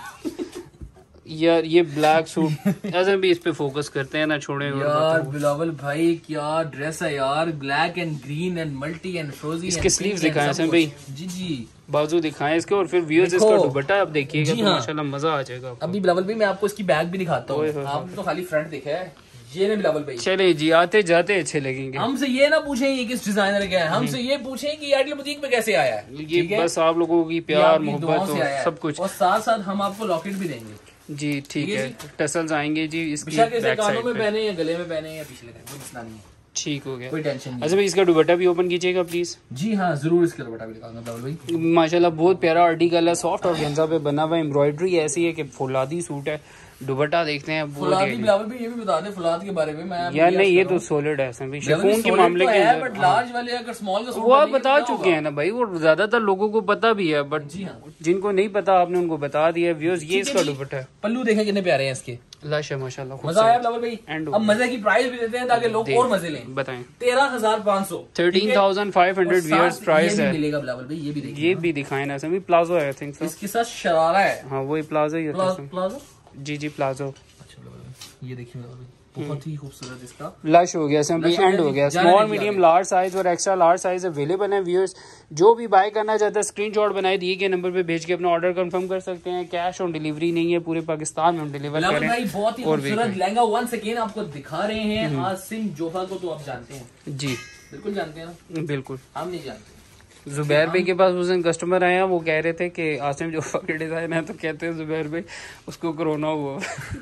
यार ये ब्लैक सूट ऐसे भी इस पे फोकस करते हैं ना, छोड़े यार बिलावल भाई क्या ड्रेस है यार, black and green and multi and फ्रोजी। इसके स्लीव्स दिखाएं ऐसे भाई, जी जी बाजू दिखाएं इसके और फिर व्यूअर्स इसका दुपट्टा आप देखिएगा तो माशाल्लाह मजा आ जाएगा। अभी बिलावल भाई मैं आपको इसकी बैग भी दिखाता हूँ, आपने तो खाली फ्रंट देखा है। ये ने बिलावल भाई चले जी आते जाते अच्छे लगेंगे। हमसे ये ना पूछें ये किस डिजाइनर का है, हमसे ये पूछें कि आइडियल बुटीक में कैसे आया है। ये बस आप लोगों की प्यार मोहब्बत और सब कुछ, और साथ साथ हम आपको लॉकेट भी देंगे जी ठीक है। टसल्स आएंगे जी इसकी बैक साइड में पहने या गले में पहने या पिछले कोई मसला नहीं है, ठीक हो गया कोई टेंशन नहीं। अच्छा भाई इसका दुपट्टा भी ओपन कीजिएगा प्लीज। जी हाँ जरूर इसका दुपट्टा भी दिखाऊंगा बिलावल भाई। माशाल्लाह बहुत प्यारा आर्टिकल है, सॉफ्ट और गेंजा पे बना हुआ, एम्ब्रॉयडरी ऐसी है कि फुलादी सूट है। दुपट्टा देखते हैं फुलादी बिलावल भी ये भी बता दे फुलाद के बारे में। मैं यार नहीं ये तो सॉलिड है सभी शिफॉन के मामले के अंदर, बट लार्ज वाले अगर स्मॉल का सूट वो आप बता चुके हैं ना भाई, वो ज्यादातर लोगों को पता भी है बट जिनको नहीं पता आपने उनको बता दिया। व्यूअर्स ये इसका दुपट्टा है, पल्लू देखें कितने प्यारे हैं इसके, लश है माशाल्लाह, मजा आया बिलावल भाई। अब मजे की प्राइस भी देते हैं ताकि लोग और मजे लें। बताएं तेरह हजार पाँच सौ thirteen thousand five hundred viewers price है मिलेगा बिलावल भाई। ये भी देखिए, ये भी दिखाए ना सभी प्लाजो है आई थिंक सो, इसके साथ शरारा है। हाँ वही प्लाजो ही होता है। प्लाजो जी जी प्लाजो। ये देखिए बहुत ही खूबसूरत इसका लश हो गया, सिंपली एंड हो गया। स्मॉल मीडियम लार्ज साइज और एक्स्ट्रा लार्ज साइज अवेलेबल है। व्यूअर्स जो भी बाय करना चाहता है स्क्रीनशॉट बनाए दिए गए नंबर पे भेज के अपना ऑर्डर कंफर्म कर सकते हैं। कैश ऑन डिलीवरी नहीं है, पूरे पाकिस्तान में हम डिलीवर करें। बहुत ही खूबसूरत लहंगा वन सेकेंड आपको दिखा रहे हैं। आसिम जोहा को तो आप जानते हैं जी, बिल्कुल जानते हैं ना? बिल्कुल हम नहीं जानते। जुबैर भाई के पास उस दिन कस्टमर आए हैं, वो कह रहे थे कि आसिम जोफा के डिजाइन है तो कहते हैं जुबैर भाई उसको कोरोना हुआ।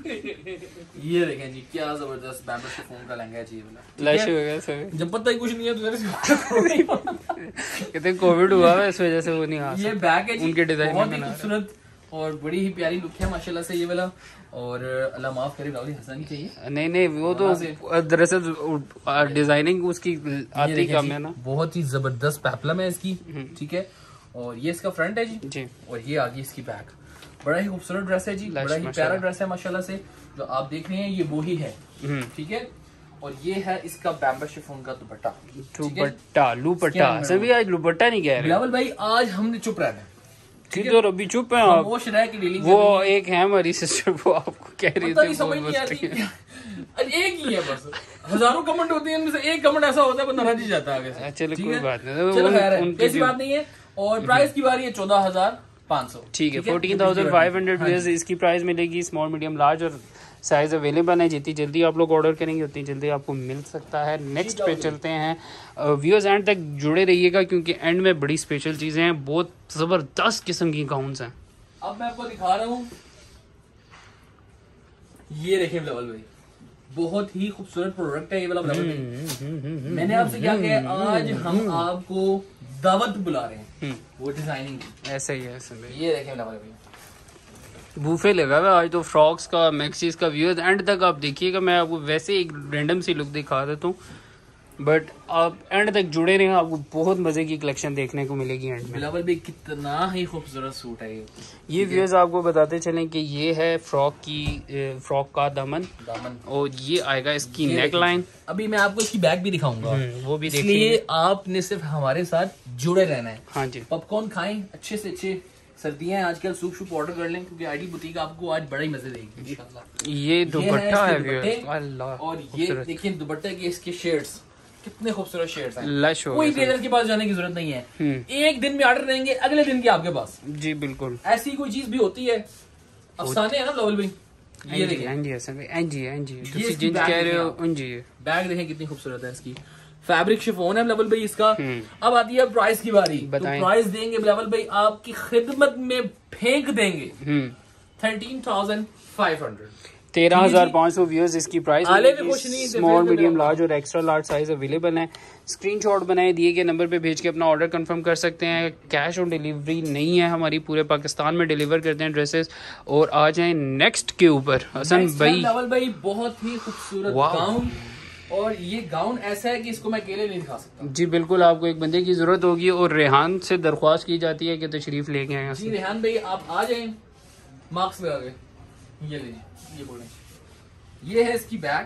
ये देखें जी क्या जबरदस्त बैम्बू शिफॉन का लहंगा है जी वाला, लश हो गया सर। जब पता ही कुछ नहीं है तो कहते कोविड हुआ है इस वजह से वो नहीं आ सकते। ये बैग है जी उनके डिजाइन बहुत ही खूबसूरत और बड़ी ही प्यारी लुक है माशाल्लाह से ये वाला। और अल्लाह माफ करे बिलावल हंसना नहीं चाहिए। नहीं नहीं वो तो दरअसल डिजाइनिंग उसकी आती कम है ना। बहुत ही जबरदस्त पेप्लम है इसकी, ठीक है। और ये इसका फ्रंट है जी, जी। और ये आगे इसकी बैक। बड़ा ही खूबसूरत ड्रेस है जी, बड़ा ही प्यारा ड्रेस है माशाल्लाह से। जो आप देख रहे हैं ये वो ही है, ठीक है। और ये है इसका बैम्बू शिफॉन का दुपट्टा, दुपट्टा लुपट्टा सभी आज लुपट्टा नहीं कह रहे बिलावल भाई। आज हमने चुप रहना है, ठीक है। अभी चुप है आप, वो एक है हमारी सिस्टर वो आपको कह रही थी समझ नहीं आती। एक ही है बस, हजारों कमेंट होते हैं उनमें से एक कमेंट ऐसा होता है बंदा रह जाता है आगे से। चलो कोई बात नहीं, चलो खैर ऐसी बात नहीं है। और प्राइस की बारी है चौदह हजार पाँच सौ, ठीक है। फोर्टीन थाउजेंड फाइव हंड्रेड इसकी प्राइस मिलेगी। स्मॉल मीडियम लार्ज और साइज अवेलेबल है। जितनी जल्दी आप लोग ऑर्डर करेंगे उतनी जल्दी आपको मिल सकता है। नेक्स्ट पे चलते हैं। व्यूअर्स एंड तक जुड़े रहिएगा क्योंकि एंड में बड़ी स्पेशल चीजें हैं, बहुत जबरदस्त किस्म की गाउन्स हैं। अब मैं आपको दिखा रहा हूँ, ये देखिए बिलावल भाई बहुत ही खूबसूरत प्रोडक्ट है ये वाला बिलावल भाई। मैंने आपसे क्या कहा, आज हम आपको दावत बुला रहे हैं वो डिजाइनिंग ऐसे ही है। ऐसे ये देखिए बिलावल भाई बूफे लगा हुआ आज तो फ्रॉक्स का मैक्सीज का। व्यूअर्स एंड तक आप देखिएगा, मैं आपको वैसे एक रैंडम सी लुक दिखा देता हूँ बट आप एंड तक जुड़े रहे, आपको बहुत मजे की कलेक्शन देखने को मिलेगी एंड में। बिलावल भाई कितना ही खूबसूरत सूट है ये। ये व्यूअर्स आपको बताते चलें कि ये है फ्रॉक की फ्रॉक का दामन दामन और ये आएगा इसकी नेक लाइन। अभी मैं आपको इसकी बैग भी दिखाऊंगा, वो भी इसलिए आपने सिर्फ हमारे साथ जुड़े रहना है। हाँ जी, पॉपकॉर्न खाएं अच्छे से अच्छे, सर्दियां हैं आजकल, सूप सूप ऑर्डर कर लें क्योंकि आईडी बुटीक आपको आज बड़ा ही मजे देगी इंशाल्लाह। ये दुपट्टा है अल्लाह, और ये देखिए दुपट्टे के इसके शेड्स कितने खूबसूरत शेड्स हैं। लश हो, कोई टेलर के पास जाने की जरूरत नहीं है, एक दिन में ऑर्डर देंगे अगले दिन के आपके पास। जी बिल्कुल, ऐसी कोई चीज भी होती है, अफसाने है ना बिलावल भाई। ये देखिए कह रहे हो जी, बैग देखें कितनी खूबसूरत है इसकी, फैब्रिक शिफॉन है बिलावल भाई इसका। अब आती है प्राइस की बारी, तो प्राइस देंगे बिलावल भाई आपकी खिदमत में फेंक देंगे थर्टीन थाउजेंड फाइव हंड्रेड तेरह हजार पाँच सौ व्यूअर्स इसकी प्राइस। स्मॉल मीडियम लार्ज और एक्स्ट्रा लार्ज साइज अवेलेबल है। स्क्रीनशॉट बनाए दिए गए नंबर पे भेज के अपना ऑर्डर कंफर्म कर सकते हैं। कैश ऑन डिलीवरी नहीं है हमारी, पूरे पाकिस्तान में डिलीवर करते हैं ड्रेसेस। और आ जाए नेक्स्ट के ऊपर हसन भाई। भाई बहुत ही खूबसूरत गाउन, और ये गाउन ऐसा है कि इसको मैं अकेले नहीं दिखा सकता। जी बिल्कुल, आपको एक बंदे की जरूरत होगी और रेहान से दरख्वास्त की जाती है कि तशरीफ लेके आए। जी रेहान भाई आप आ जाए, मार्क्स लगा के ये लीजिए, ये बोले ये है इसकी बैक।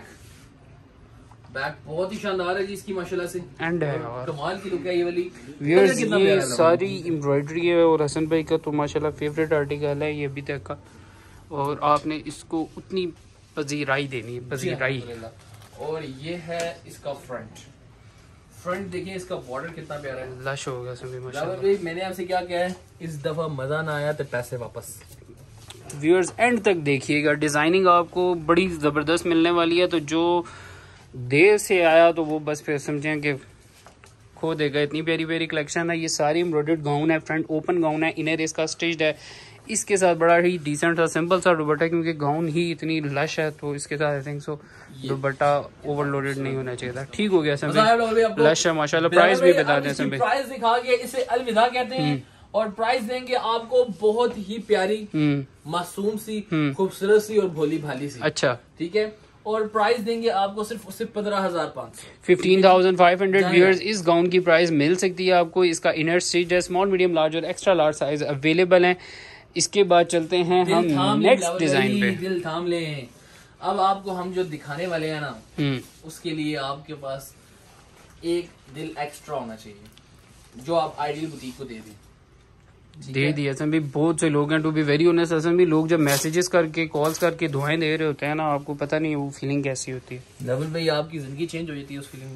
बैक बहुत ही शानदार है जी इसकी माशाल्लाह से, एंड है कमाल की लुक है ये वाली। व्यूअर्स ये सारी एम्ब्रॉयडरी है और हसन भाई का तो माशाल्लाह फेवरेट आर्टिकल है ये अभी तक का, और आपने इसको उतनी पजीराई देनी है, पजीराई। और ये है इसका फ्रंट। फ्रंट देखिए इसका बॉर्डर कितना प्यारा है, लश हो गया सभी माशाल्लाह। मैंने आपसे क्या कहा है, इस दफा मजा ना आया तो पैसे वापस। व्यूअर्स एंड तक देखिएगा, डिजाइनिंग आपको बड़ी जबरदस्त मिलने वाली है। तो जो देर से आया तो वो बस फिर समझें कि खो देगा। इतनी प्यारी प्यारी कलेक्शन है। ये सारी एम्ब्रॉयडर्ड गाउन है, फ्रंट ओपन गाउन है, इनर इसका स्टिच्ड है। इसके साथ बड़ा ही डिसेंट सा सिंपल सा दुपट्टा, क्योंकि गाउन ही इतनी लश है तो इसके साथ I think so dupatta overloaded नहीं होना चाहिए था। ठीक हो गया सब लश है माशाल्लाह। प्राइस भी बता दें सब। प्राइस दिखा के इसे अलविदा कहते हैं और प्राइस देंगे आपको बहुत ही प्यारी, मासूम सी, खूबसूरत सी और भोली भाली सी। अच्छा ठीक है, और प्राइस देंगे आपको सिर्फ सिर्फ पंद्रह हजार पाँच सौ fifteen thousand five hundred viewers. इस गाउन की प्राइस मिल सकती है आपको। इसका इनर स्टिच है, स्मॉल मीडियम लार्ज और एक्स्ट्रा लार्ज साइज अवेलेबल है। इसके बाद चलते हैं हम नेक्स्ट डिजाइन पे। दिल थाम ले। अब आपको हम जो दिखाने वाले हैं ना, उसके लिए आपके पास एक दिल एक्स्ट्रा होना चाहिए जो आप आइडियल बुटीक को दे दें। दे दिया असम भी। बहुत से लोग हैं, to be very honest Assam भी, लोग जब मैसेजेस करके कॉल्स करके दुआएं दे रहे होते हैं ना, आपको पता नहीं वो फीलिंग कैसी होती है। लेवल भाई आपकी जिंदगी चेंज हो जाती है उस फीलिंग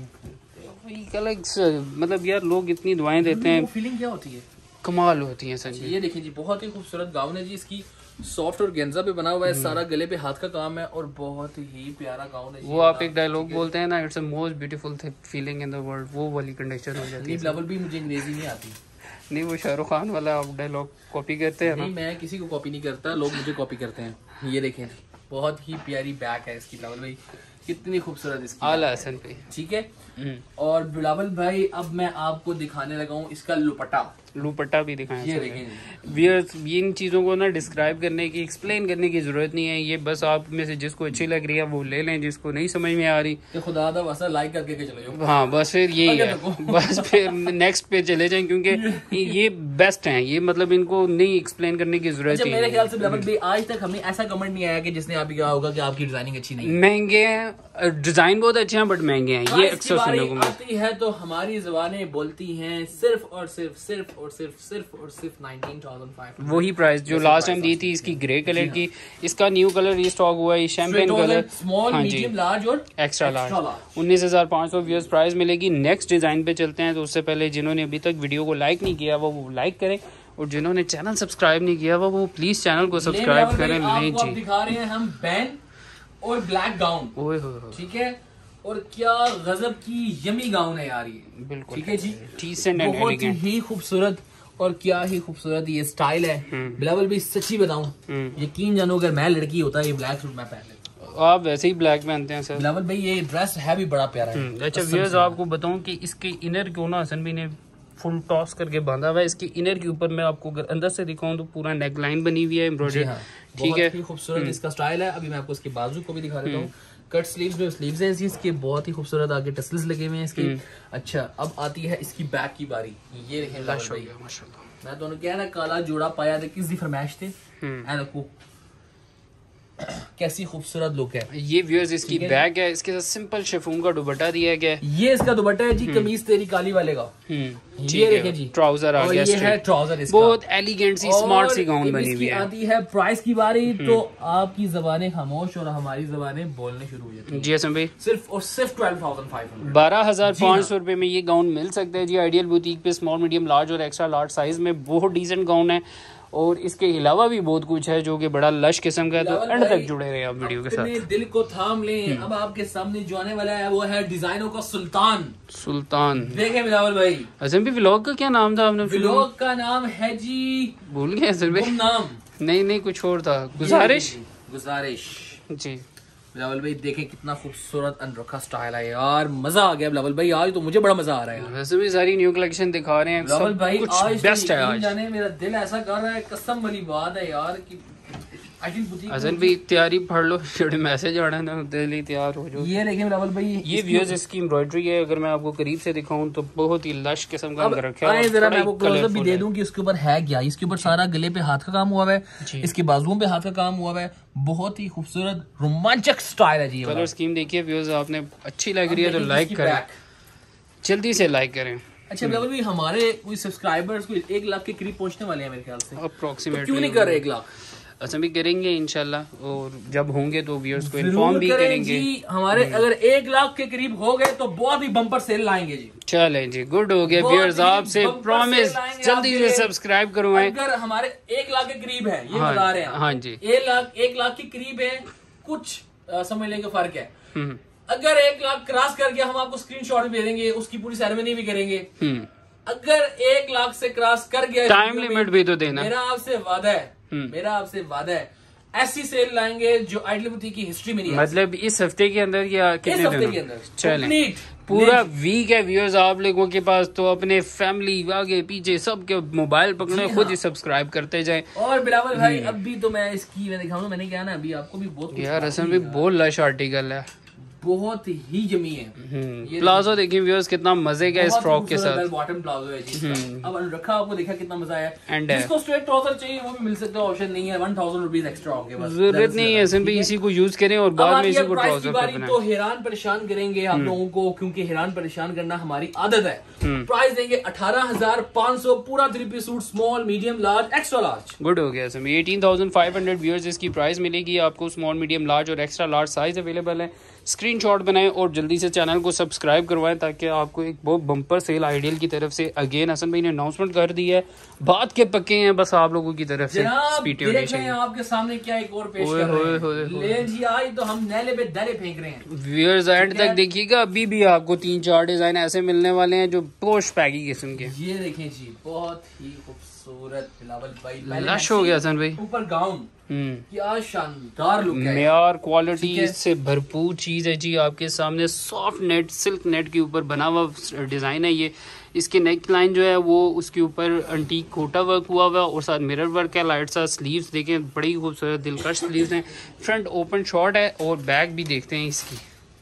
में। मतलब यार लोग इतनी दुआएं देते हैं, फीलिंग क्या होती है, कमाल होती है सर। ये देखिए जी बहुत ही खूबसूरत गाउन है जी, इसकी सॉफ्ट और गेंजा पे बना हुआ है, सारा गले पे हाथ का काम है और बहुत ही प्यारा गाउन है। वो आप एक डायलॉग बोलते हैं ना, it's the most beautiful feeling in the world, वो वाली कंडीशन हो जाती है। लेवल भी मुझे अंग्रेजी नहीं आती। नहीं वो शाहरुख खान वाला आप डायलॉग कॉपी करते हैं ना? नहीं मैं किसी को कॉपी नहीं करता, लोग मुझे कॉपी करते हैं। ये देखें बहुत ही प्यारी बैक है इसकी बिलावल भाई, कितनी खूबसूरत इसकी आला हसन पे। ठीक है, और बिलावल भाई अब मैं आपको दिखाने लगा हूँ इसका दुपट्टा। दुपट्टा भी दिखाएं। ये देखें व्यूअर्स, इन चीजों को ना डिस्क्राइब करने की, एक्सप्लेन करने की जरूरत नहीं है। ये बस आप में से जिसको अच्छी लग रही है वो ले लें, जिसको नहीं समझ में आ रही तो खुदा दा वसा लाइक करके के चले जाओ। हाँ बस फिर यही है, बस फिर नेक्स्ट पे चले जाएं, क्योंकि ये बेस्ट हैं। ये मतलब इनको नहीं एक्सप्लेन करने की जरूरत है। मेरे ख्याल से बिलावल भाई आज तक हमें ऐसा कमेंट नहीं आया कि जिसने आपकी कहा होगा कि आपकी डिजाइनिंग अच्छी नहीं है। महंगे हैं, डिजाइन बहुत अच्छे हैं बट महंगे हैं, ये अक्सर सुनने को मिलती है। तो हमारी ज़बानें बोलती हैं सिर्फ और सिर्फ सिर्फ और सिर्फ सिर्फ और सिर्फ नाइनटीन थाउजेंड फाइव हंड्रेड। वही प्राइस जो लास्ट टाइम दी थी इसकी ग्रे कलर की। इसका न्यू कलर रीस्टॉक हुआ है, champagne colour, small medium large और एक्स्ट्रा लार्ज। उन्नीस हजार पाँच सौ व्यूअर्स प्राइस मिलेगी। नेक्स्ट डिजाइन पे चलते हैं। तो उससे पहले जिन्होंने अभी तक वीडियो को लाइक नहीं किया वो लाइक करें, और जिन्होंने चैनल सब्सक्राइब नहीं किया वो प्लीज चैनल को सब्सक्राइब करें। ले जी दिखा रहे हैं हम बैन और ब्लैक गाउन। ओए हो, ठीक है, और क्या गजब की यमी गाउन है यार ये। बिल्कुल ठीक है जी, डिसेंट एंड बहुत ही खूबसूरत और क्या ही खूबसूरत ये स्टाइल है। बिलावल भी सच्ची बताऊं, यकीन जानो अगर मैं लड़की होता ये ब्लैक सूट मैं पहन लेता। आप वैसे ही ब्लैक पहनते हैं सर। बिलावल भाई ये ड्रेस है भी बड़ा प्यारा है। अच्छा व्यूअर्स, आपको बताऊं कि इसके इनर को ना हसन भी ने फुल टॉस करके बांधा हुआ है। इसके इनर के ऊपर मैं आपको अगर अंदर से दिखाऊं तो पूरा नेक लाइन बनी हुई है एम्ब्रॉयडरी। ठीक है, खूबसूरत इसका स्टाइल है। अभी मैं आपको इसके बाजू को भी दिखा देता हूँ। कट स्लीव्स में स्लीव्स हैं इसके, बहुत ही खूबसूरत आगे टसल्स लगे हुए हैं इसके। अच्छा अब आती है इसकी बैक की बारी। ये देखें माशाल्लाह, मैं दोनों क्या ना काला जोड़ा पाया था, किस दी फरमाइश थे। देखो कैसी खूबसूरत लुक है। ये व्यूअर्स इसकी बैग है, इसके साथ सिंपल शिफॉन का दुपट्टा दिया गया है। ये इसका दुपट्टा है जी, कमीज तेरी काली वाले का। ये देखें जी, ट्राउजर आ गया, ये है ट्राउजर इसका। बहुत एलिगेंट सी स्मार्ट सी गाउन बनी हुई है। आती है प्राइस की बारी तो आपकी ज़बानें खामोश और हमारी ज़बानें बोलने शुरू हो जाती हैं। जी हसन भाई, सिर्फ और सिर्फ ट्वेल्व थाउजेंड फाइव हंड्रेड बारह हजार पाँच सौ रुपए में ये गाउन मिल सकता है जी आइडियल बुटीक पे। स्मॉल मीडियम लार्ज और एक्स्ट्रा लार्ज साइज में बहुत डिसेंट गाउन है, और इसके अलावा भी बहुत कुछ है जो कि बड़ा लश किस्म का है। तो एंड तक जुड़े रहे आप वीडियो के साथ। दिल को थाम लें। अब आपके सामने जो आने वाला है वो है डिजाइनों का सुल्तान। सुल्तान देखें बिलावल भाई, हसन भी व्लॉग का क्या नाम था आपने? व्लॉग का नाम है जी, भूल गए सर भाई नाम नहीं नहीं कुछ और था। गुजारिश गुजारिश जी। बिलावल भाई देखें कितना खूबसूरत अनोखा स्टाइल है यार, मजा आ गया बिलावल भाई, आज तो मुझे बड़ा मजा आ रहा है। वैसे भी सारी न्यू कलेक्शन दिखा रहे हैं बिलावल भाई, कुछ आज बेस्ट तो है आज। जाने मेरा दिल ऐसा कर रहा है, कसम वाली बात है यार कि असन भी तैयारी पढ़ लो, थोड़े मैसेज आना ना दिल्ली तैयार हो जाओ। ये देखें बिलावल भाई, ये व्यूअर्स इसकी एम्ब्रॉयडरी है, अगर मैं आपको करीब से दिखाऊं तो बहुत ही लश किस्म का रखा है। जरा मैं आपको क्लोजअप भी दे दूं कि इसके ऊपर है क्या। इसके ऊपर सारा गले पे हाथ का काम हुआ है, इसके बाजुओं पे हाथ का काम हुआ है, बहुत ही खूबसूरत रोमांचक स्टाइल है जी। कलर स्कीम देखिए व्यूअर्स, आपने अच्छी लग रही है तो लाइक करें, जल्दी से लाइक करें। अच्छा बिलावल भाई, हमारे कोई सब्सक्राइबर्स को एक लाख के करीब पहुंचने वाले हैं मेरे ख्याल से, अप्रोक्सीमेटली। क्यों नहीं कर रहे एक लाख? अच्छा भी करेंगे इंशाल्लाह, और जब होंगे तो व्यूअर्स को इन्फॉर्म भी करेंगे जी। हमारे अगर एक लाख के करीब हो गए तो बहुत ही बम्पर सेल लाएंगे जी। चलें जी, गुड हो गया व्यूअर्स, आपसे प्रॉमिस जल्दी से सब्सक्राइब करवाएं। अगर हमारे एक लाख के करीब है, ये हाँ, बता रहे हैं हाँ जी, एक लाख एक लाख के करीब है, कुछ आ, समझ लेंगे फर्क है। अगर एक लाख क्रॉस कर गया हम आपको स्क्रीनशॉट भी भेजेंगे, उसकी पूरी सेरेमनी भी करेंगे। अगर एक लाख से क्रॉस कर गया, टाइम लिमिट भी तो देना। मेरा आपसे वादा है, मेरा आपसे वादा है, ऐसी सेल लाएंगे जो आइडियल बुटीक की हिस्ट्री में नहीं। मतलब इस हफ्ते के अंदर या कितने हफ्ते के अंदर चले पूरा वीक है व्यूअर्स आप लोगों के पास, तो अपने फैमिली आगे पीछे सबके मोबाइल पकड़े, खुद ही सब्सक्राइब करते जाएं। और बिलावल भाई अभी तो मैं इसकी मैं दिखाऊंगा, मैंने क्या ना अभी आपको भी बहुत यार असल में बहुत लश आर्टिकल है, बहुत ही जमी है। प्लाजो देखिए व्यूअर्स कितना मजे का इस फ्रॉक के साथ, बॉटम प्लाजो है जी। अब रखा आपको देखा कितना मजा आया। एंड जिसको स्ट्रेट ट्राउजर चाहिए वो भी मिल सकता है, ऑप्शन नहीं है, वन थाउजेंड रुपीज एक्स्ट्रा होंगे, बस जरूरत नहीं है सिंपली इसी को यूज करें और बाद में इसी को ट्राउजर पे बनाएं। तो हैरान परेशान करेंगे आप लोगों को, क्योंकि हैरान परेशान करना हमारी आदत है। प्राइस देंगे अठारह हजार पाँच सौ, पूरा three piece suit, small medium large extra large. Good हो गया sir, eighteen thousand five hundred viewers इसकी प्राइस मिलेगी आपको। स्मॉल मीडियम लार्ज और एक्स्ट्रा लार्ज साइज अवेलेबल है। स्क्रीनशॉट बनाएं और जल्दी से चैनल को सब्सक्राइब करवाएं ताकि आपको एक बहुत बम्पर सेल आइडियल की तरफ से अगेन हसन भाई ने अनाउंसमेंट कर दी है, बात के पक्के हैं, बस आप लोगों की तरफ से स्पीड होनी चाहिए। आपके सामने क्या एक और पेश कर रहे हैं, ले जी आज तो हम नैले पे दले फेंक रहे हैं। व्यूअर्स एंड तक देखिएगा, अभी भी आपको तीन चार डिजाइन ऐसे मिलने वाले हैं जो पोश पैकी किस्म के। ये देखें जी, बहुत ही खूबसूरत बिलावल भाई, लश हो गया हसन भाई, ऊपर गाउन, क्या शानदार लुक है, मेयार क्वालिटी से भरपूर चीज है जी आपके सामने। सॉफ्ट नेट सिल्क नेट के ऊपर बना हुआ डिजाइन है ये। इसके नेक लाइन जो है वो उसके ऊपर अंटीक कोटा वर्क हुआ हुआ और साथ मिरर वर्क है, लाइट सा स्लीव्स देखें, बड़ी खूबसूरत दिलकश स्लीव्स हैं। फ्रंट ओपन शॉर्ट है और बैक भी देखते हैं इसकी,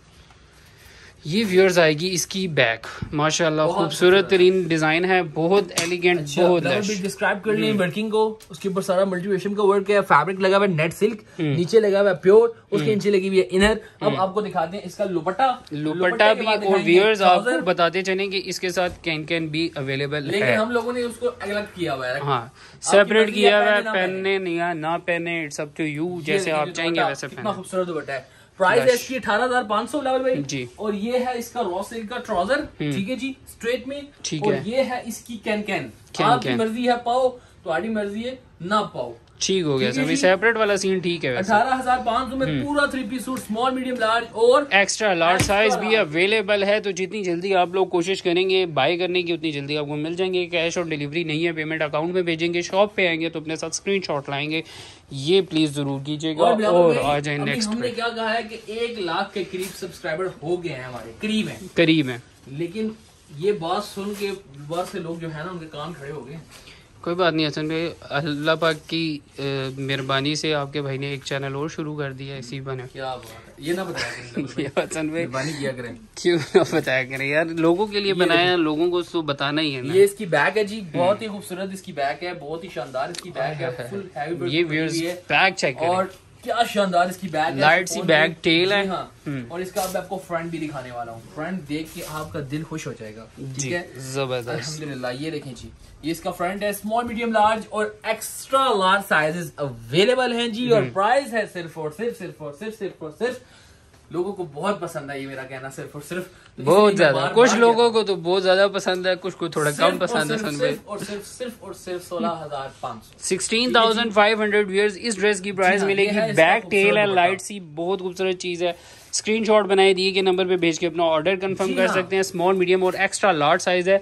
ये व्यूअर्स आएगी इसकी बैक, माशाल्लाह खूबसूरत तरीन डिजाइन है, बहुत एलिगेंट। अच्छा, बहुत डिस्क्राइब कर लें वर्किंग को, उसके ऊपर सारा मल्टीवेशन का वर्क है, फैब्रिक लगा हुआ है नेट सिल्क, नीचे लगा हुआ है प्योर, उसके नीचे लगी हुई है इनर। अब आपको दिखाते हैं इसका दुपट्टा, दुपट्टा भी, और व्यूअर्स आपको बताते चलें कि इसके साथ कैन कैन भी अवेलेबल है, लेकिन हम लोगों ने उसको अलग किया हुआ है, हाँ सेपरेट किया हुआ है, पहनने नहीं ना पहने इट्स अप टू यू, जैसे आप चाहेंगे वैसे पहने। खूबसूरत दुपट्टा है, प्राइस है इसकी अठारह हजार पाँच सौ लेवल भाई जी। और ये है इसका रॉ सिल्क का ट्राउजर, ठीक है जी, स्ट्रेट में, ठीक और है। ये है इसकी कैन कैन, आपकी मर्जी है पाओ तो आड़ी मर्जी है ना पाओ, ठीक हो गया सभी, सेपरेट वाला सीन ठीक है। अठारह हजार पाँच सौ में पूरा three piece suit, small medium large और एक्स्ट्रा लार्ज साइज भी अवेलेबल है। तो जितनी जल्दी आप लोग कोशिश करेंगे बाय करने की उतनी जल्दी आपको मिल जाएंगे। कैश और डिलीवरी नहीं है, पेमेंट अकाउंट में भेजेंगे, शॉप पे आएंगे तो अपने साथ स्क्रीनशॉट लाएंगे, ये प्लीज जरूर कीजिएगा। और, और आ जाए नेक्स्ट, हमने क्या कहा है कि एक लाख के करीब सब्सक्राइबर हो गए हैं, हमारे करीब है करीब है, लेकिन ये बात सुन के बहुत से लोग जो है ना उनके कान खड़े हो गए। कोई बात नहीं हसन भाई, अल्लाह पाक की मेहरबानी से आपके भाई ने एक चैनल और शुरू कर दिया इसी बने। क्या बात है, ये ना बताया हसन भाई, मेहरबानी किया करें, क्यों ना बताया करें यार, लोगों के लिए बनाया, लोगों को तो बताना ही है ना। ये इसकी बैग है जी, बहुत ही खूबसूरत इसकी बैग है, बहुत ही शानदार इसकी बैग है, फुल हैवी ये व्यूअर्स बैग चेक करें, और क्या शानदार इसकी बैग है, लाइट सी बैग टेल है। हाँ। और इसका अब मैं आपको फ्रंट भी दिखाने वाला हूँ, फ्रंट देख के आपका दिल खुश हो जाएगा, ठीक है, जबरदस्त अल्हम्दुलिल्लाह। ये देखें जी, ये इसका फ्रंट है, स्मॉल मीडियम लार्ज और एक्स्ट्रा लार्ज साइजेस अवेलेबल हैं जी, और प्राइस है सिर्फ और सिर्फ सिर्फ और सिर्फ सिर्फ और सिर्फ लोगों को बहुत पसंद है, ये मेरा कहना सिर्फ और सिर्फ तो बहुत ज्यादा, कुछ लोगों को तो बहुत ज्यादा पसंद है, कुछ को थोड़ा कम पसंद है। सिर्फ और सिर्फ सिर्फ और सिर्फ सोलह हजार पाँच सौ, sixteen thousand five hundred viewers इस ड्रेस की प्राइस मिलेगी। बैक टेल है, लाइट सी बहुत खूबसूरत चीज है। स्क्रीनशॉट बनाए दिए के नंबर पे भेज के अपना ऑर्डर कंफर्म कर सकते हैं। स्मॉल मीडियम और एक्स्ट्रा लार्ज साइज है।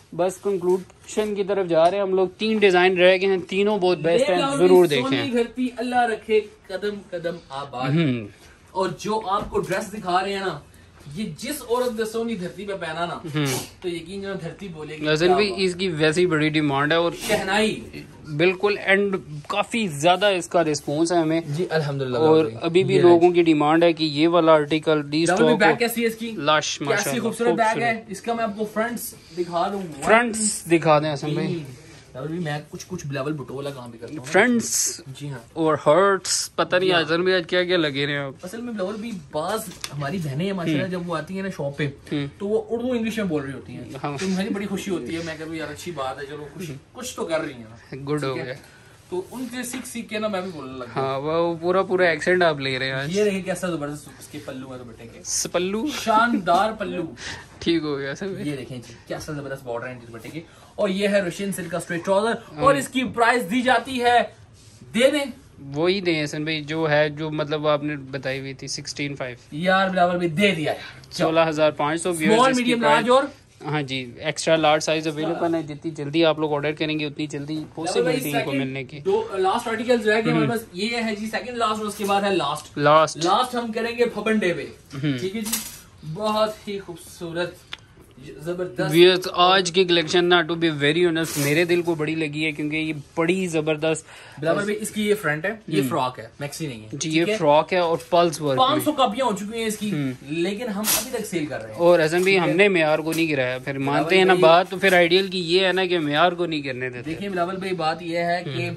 बस कंक्लूजन की तरफ जा रहे हैं हम लोग। तीन डिजाइन रह गए हैं, तीनों बहुत बेस्ट हैं, जरूर देखें। धरती अल्लाह रखे कदम कदम आबाद। और जो आपको ड्रेस दिखा रहे हैं ना, ये जिस औरत ने सोनी धरती पे पहना ना, तो यकीन जानो धरती बोलेगी। वैसे भी इसकी वैसी बड़ी डिमांड है और शहनाई बिल्कुल, एंड काफी ज्यादा इसका रिस्पॉन्स है हमें जी, अल्हम्दुलिल्लाह। और अभी भी लोगों की डिमांड है कि ये वाला आर्टिकल डी स्टॉक बैग कैसी है इसकी, लाश माशाल्लाह खूबसूरत बैग है इसका। मैं आपको फ्रंट्स दिखा दूं, फ्रंट्स दिखा दें हसन भाई। मैं कुछ कुछ बिलावल भुट्टो वाला काम भी करता हूं। फ्रंट्स जी हाँ, और हर्ट्स पता नहीं असल में आज क्या क्या लगे रहे हैं। असल में बिलावल भी बाज हमारी बहनें हैं माशाल्लाह, जब वो आती है ना शॉप पे तो वो उर्दू इंग्लिश में बोल रही होती हैं, हाँ। तो मुझे बड़ी खुशी होती है। मैं कहूँ यार अच्छी बात है, चलो कुछ कुछ तो कर रही है, गुड हो गया। तो उनसे सीख सीख के ना मैं भी बोलने लगा। हाँ, वो पूरा पूरा एक्सेंट आप ले रहे हैं आज। ये देखिए कैसा जबरदस्त उसके पल्लू है दुपट्टे के, पल्लू शानदार पल्लू। ठीक हो गया सब। ये देखें जी कैसा जबरदस्त बॉर्डर है दुपट्टे की। और ये है रशियन सिल्क का स्ट्रेट ट्राउजर, और इसकी प्राइस दी जाती है, दे दें वही दें हसन भाई जो है, जो मतलब आपने बताई हुई थी सिक्सटीन फाइव। यार बिलावल भी दे दिया यार, सोलह हजार पाँच सौ। स्मॉल मीडियम लार्ज और हाँ जी, एक्स्ट्रा लार्ज साइज अवेलेबल है। जितनी जल्दी आप लोग ऑर्डर करेंगे उतनी जल्दी पॉसिबिलिटी इनको मिलने की। दो लास्ट आर्टिकल्स रह गए हमारे पास, ये है जी सेकंड लास्ट, और उसके बाद है लास्ट लास्ट लास्ट हम करेंगे फपन डे पे। ठीक है जी, बहुत ही खूबसूरत जबरदस्त आज की कलेक्शन ना, टू बी वेरी ऑनेस्ट मेरे दिल को बड़ी लगी है, क्योंकि ये बड़ी जबरदस्त। बिलावल भाई इसकी ये फ्रंट है, ये फ्रॉक है, मैक्सी नहीं है जी, ये फ्रॉक है और पल्स वर्क। पाँच सौ कॉपियां हो चुकी हैं इसकी, लेकिन हम अभी तक सेल कर रहे हैं। और हसन भाई हमने मेयार को नहीं गिराया, फिर मानते हैं ना बात, तो फिर आइडियल की ये है ना कि मेयार को नहीं गिरने देते। देखिए बिलावल भाई बात ये है कि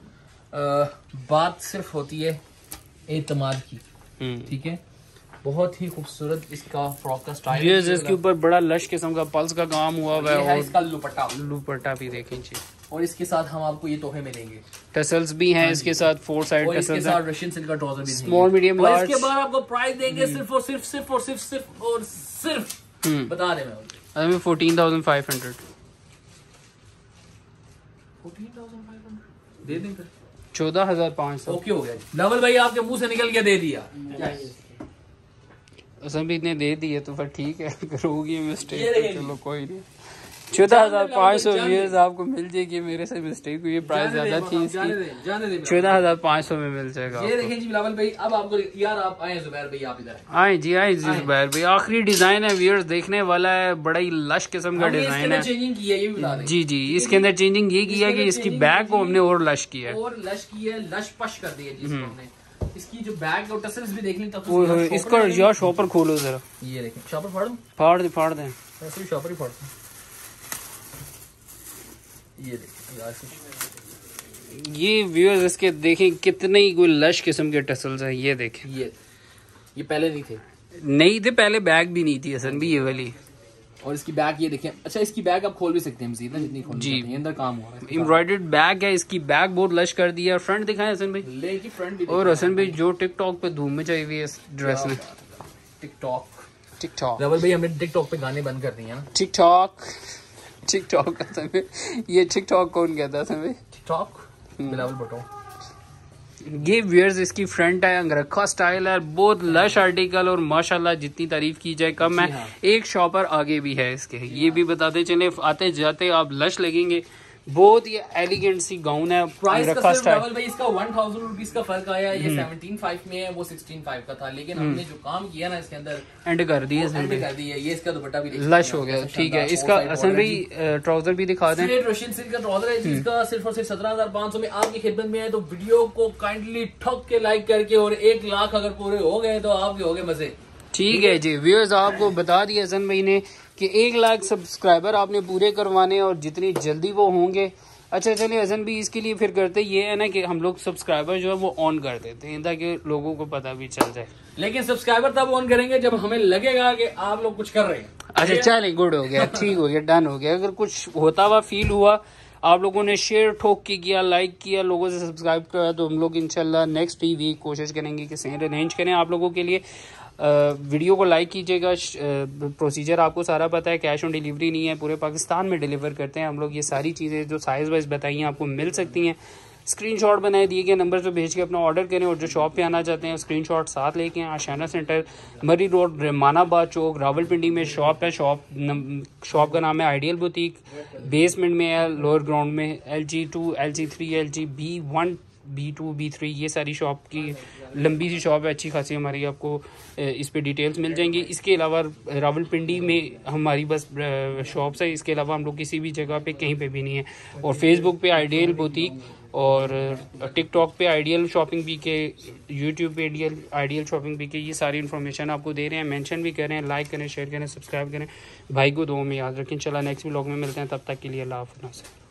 बात सिर्फ होती है एतमाद की, ठीक है। बहुत ही खूबसूरत इसका फ्रॉक का स्टाइल है, इसके ऊपर बड़ा लश किस्म का पल्स का काम हुआ हुआ है, और इसका दुपट्टा दुपट्टा भी देखें जी। और इसके साथ हम आपको ये तोहफे मिलेंगे, टसल्स भी हैं इसके साथ, फोर साइड टसल्स हैं, इसके साथ रशियन सिल्क का ट्राउजर भी, स्मॉल मीडियम लार्ज। इसके बाद आपको प्राइस देंगे सिर्फ और सिर्फ सिर्फ और सिर्फ सिर्फ और सिर्फ बता दें मैं फोर्टीन थाउजेंड फाइव हंड्रेड दे दें फिर चौदह हजार पाँच सौ। ओके हो गया लवल भाई, आपके मुंह से निकल के दे दिया। असम भी इतने दे दिए तो फिर ठीक है, अगर होगी मिस्टेक तो चलो कोई नहीं। चौदह हजार पाँच सौ व्यूअर्स आपको मिल जाएगी, मेरे से मिस्टेक हुई है, प्राइस ज्यादा थी इसकी, चौदह हजार पाँच सौ में मिल जाएगा। ये देखें जी बिलावल भाई, अब आपको यार आप आए जुबैर भाई, आप इधर आए जी, आए जी जुबैर भाई। आखिरी डिजाइन है व्यूअर्स, देखने वाला है, बड़ा ही लश किस्म का डिजाइन है। चेंजिंग की है ये भी बता दें जी जी, इसके अंदर चेंजिंग ये किया कि इसकी बैग को हमने और लश किया है, और लश की है, लश पश कर दी है जिसको हमने। इसकी जो बैग और टसल्स भी देख लें तब इसका यार शॉपर खोलो जरा, ये देखें शॉपर फाड़ दूं, फाड़ दे फाड़ दें, ऐसे भी शॉपर ही फाड़ते हैं। ये देखें यार, ये व्यूअर्स इसके देखें कितने ही कोई लश किस्म के टसल्स हैं। ये देखें, ये ये पहले नहीं थे, नहीं थे पहले, बैग भी नहीं थी असन भी ये वाली। और इसकी बैग ये देखें, अच्छा इसकी बैग आप खोल भी सकते हैं मजीद ना, जितनी खोल जी अंदर काम हो रहा है। एम्ब्रॉयडर्ड बैग है, इसकी बैग बहुत लश कर दी है। फ्रंट दिखाएं हसन भाई, लेकिन फ्रंट भी। और हसन भाई जो टिकटॉक पे धूम में चाहिए हुई है इस ड्रेस में, टिकटॉक टिकटॉक रवल भाई हमने टिकटॉक पे गाने बंद कर दिए हैं ना। टिकटॉक टिकटॉक हसन भाई, ये टिकटॉक कौन कहता है हसन भाई? टिकटॉक बिलावल भुट्टो। ये व्यूअर्स इसकी फ्रंट है, अंगरखा स्टाइल है, बहुत लश आर्टिकल, और माशाल्लाह जितनी तारीफ की जाए कम है। हाँ। एक शॉपर आगे भी है इसके, ये भी बताते चले, आते जाते आप लश लगेंगे। बहुत ही एलिगेंट सी गाउन है, प्राइस का सिर्फ डबल भाई इसका वन थाउजेंड रुपीज का फर्क आया। ये सेवनटीन फाइव में है, वो सिक्सटीन फाइव का था, लेकिन हमने जो काम किया ना इसके अंदर एंड कर दिए, एंड कर दिया। ये इसका दुपट्टा भी लश हो गया, ठीक है। इसका असल भाई ट्राउजर भी दिखा दें, रशियन सिल्क का ट्राउजर है जिसका सिर्फ और सिर्फ सत्रह हजार पाँच सौ में आपकी खिदमत में है। तो वीडियो को काइंडली ठोक के लाइक करके, और एक लाख अगर पूरे हो गए तो आपके हो गए मजे। ठीक है जी व्यूअर्स, आपको बता दिया हसन भाई ने कि एक लाख सब्सक्राइबर आपने पूरे करवाने, और जितनी जल्दी वो होंगे। अच्छा चलिए हसन भी इसके लिए फिर करते ये है ना कि हम लोग सब्सक्राइबर जो है वो ऑन कर देते हैं ताकि लोगों को पता भी चल जाए। लेकिन सब्सक्राइबर तब ऑन करेंगे जब हमें लगेगा कि आप लोग कुछ कर रहे हैं। अच्छा चलिए, गुड हो गया, ठीक हो गया, डन हो गया। अगर कुछ होता हुआ फील हुआ, आप लोगों ने शेयर ठोक के किया, लाइक किया, लोगों से सब्सक्राइब किया, तो हम लोग इंशाल्लाह नेक्स्ट ही वीक कोशिश करेंगे कि सेल अरेंज करें आप लोगों के लिए। आ, वीडियो को लाइक कीजिएगा। प्रोसीजर आपको सारा पता है, कैश ऑन डिलीवरी नहीं है, पूरे पाकिस्तान में डिलीवर करते हैं हम लोग। ये सारी चीज़ें जो साइज़ वाइज बताई हैं आपको मिल सकती हैं। स्क्रीनशॉट बनाए दिए गए नंबर पर भेज के अपना ऑर्डर करें, और जो शॉप पे आना चाहते हैं स्क्रीनशॉट साथ लेके आएं। आशियाना सेंटर, मरी रोड, रहमानाबाद चौक, रावलपिंडी में शॉप है। शॉप शॉप का नाम है आइडियल बुटीक। बेसमेंट में है, लोअर ग्राउंड में L G two, L G three, L G B one, B two, B three, ये सारी शॉप की लंबी सी शॉप है, अच्छी खासी हमारी, आपको इस पे डिटेल्स मिल जाएंगी। इसके अलावा रावलपिंडी में हमारी बस शॉप्स है, इसके अलावा हम लोग किसी भी जगह पे कहीं पे भी नहीं है। और फेसबुक पे आइडियल बुटीक, और टिकटॉक पे आइडियल शॉपिंग भी के, यूट्यूब पे आइडियल आइडियल शॉपिंग भी के, ये सारी इन्फॉर्मेशन आपको दे रहे हैं। मेंशन भी करें, लाइक करें, शेयर करें, सब्सक्राइब करें। भाई को दुआ में याद रखें। चला नेक्स्ट व्लॉग में मिलते हैं, तब तक के लिए अल्लाह हाफ़िज़।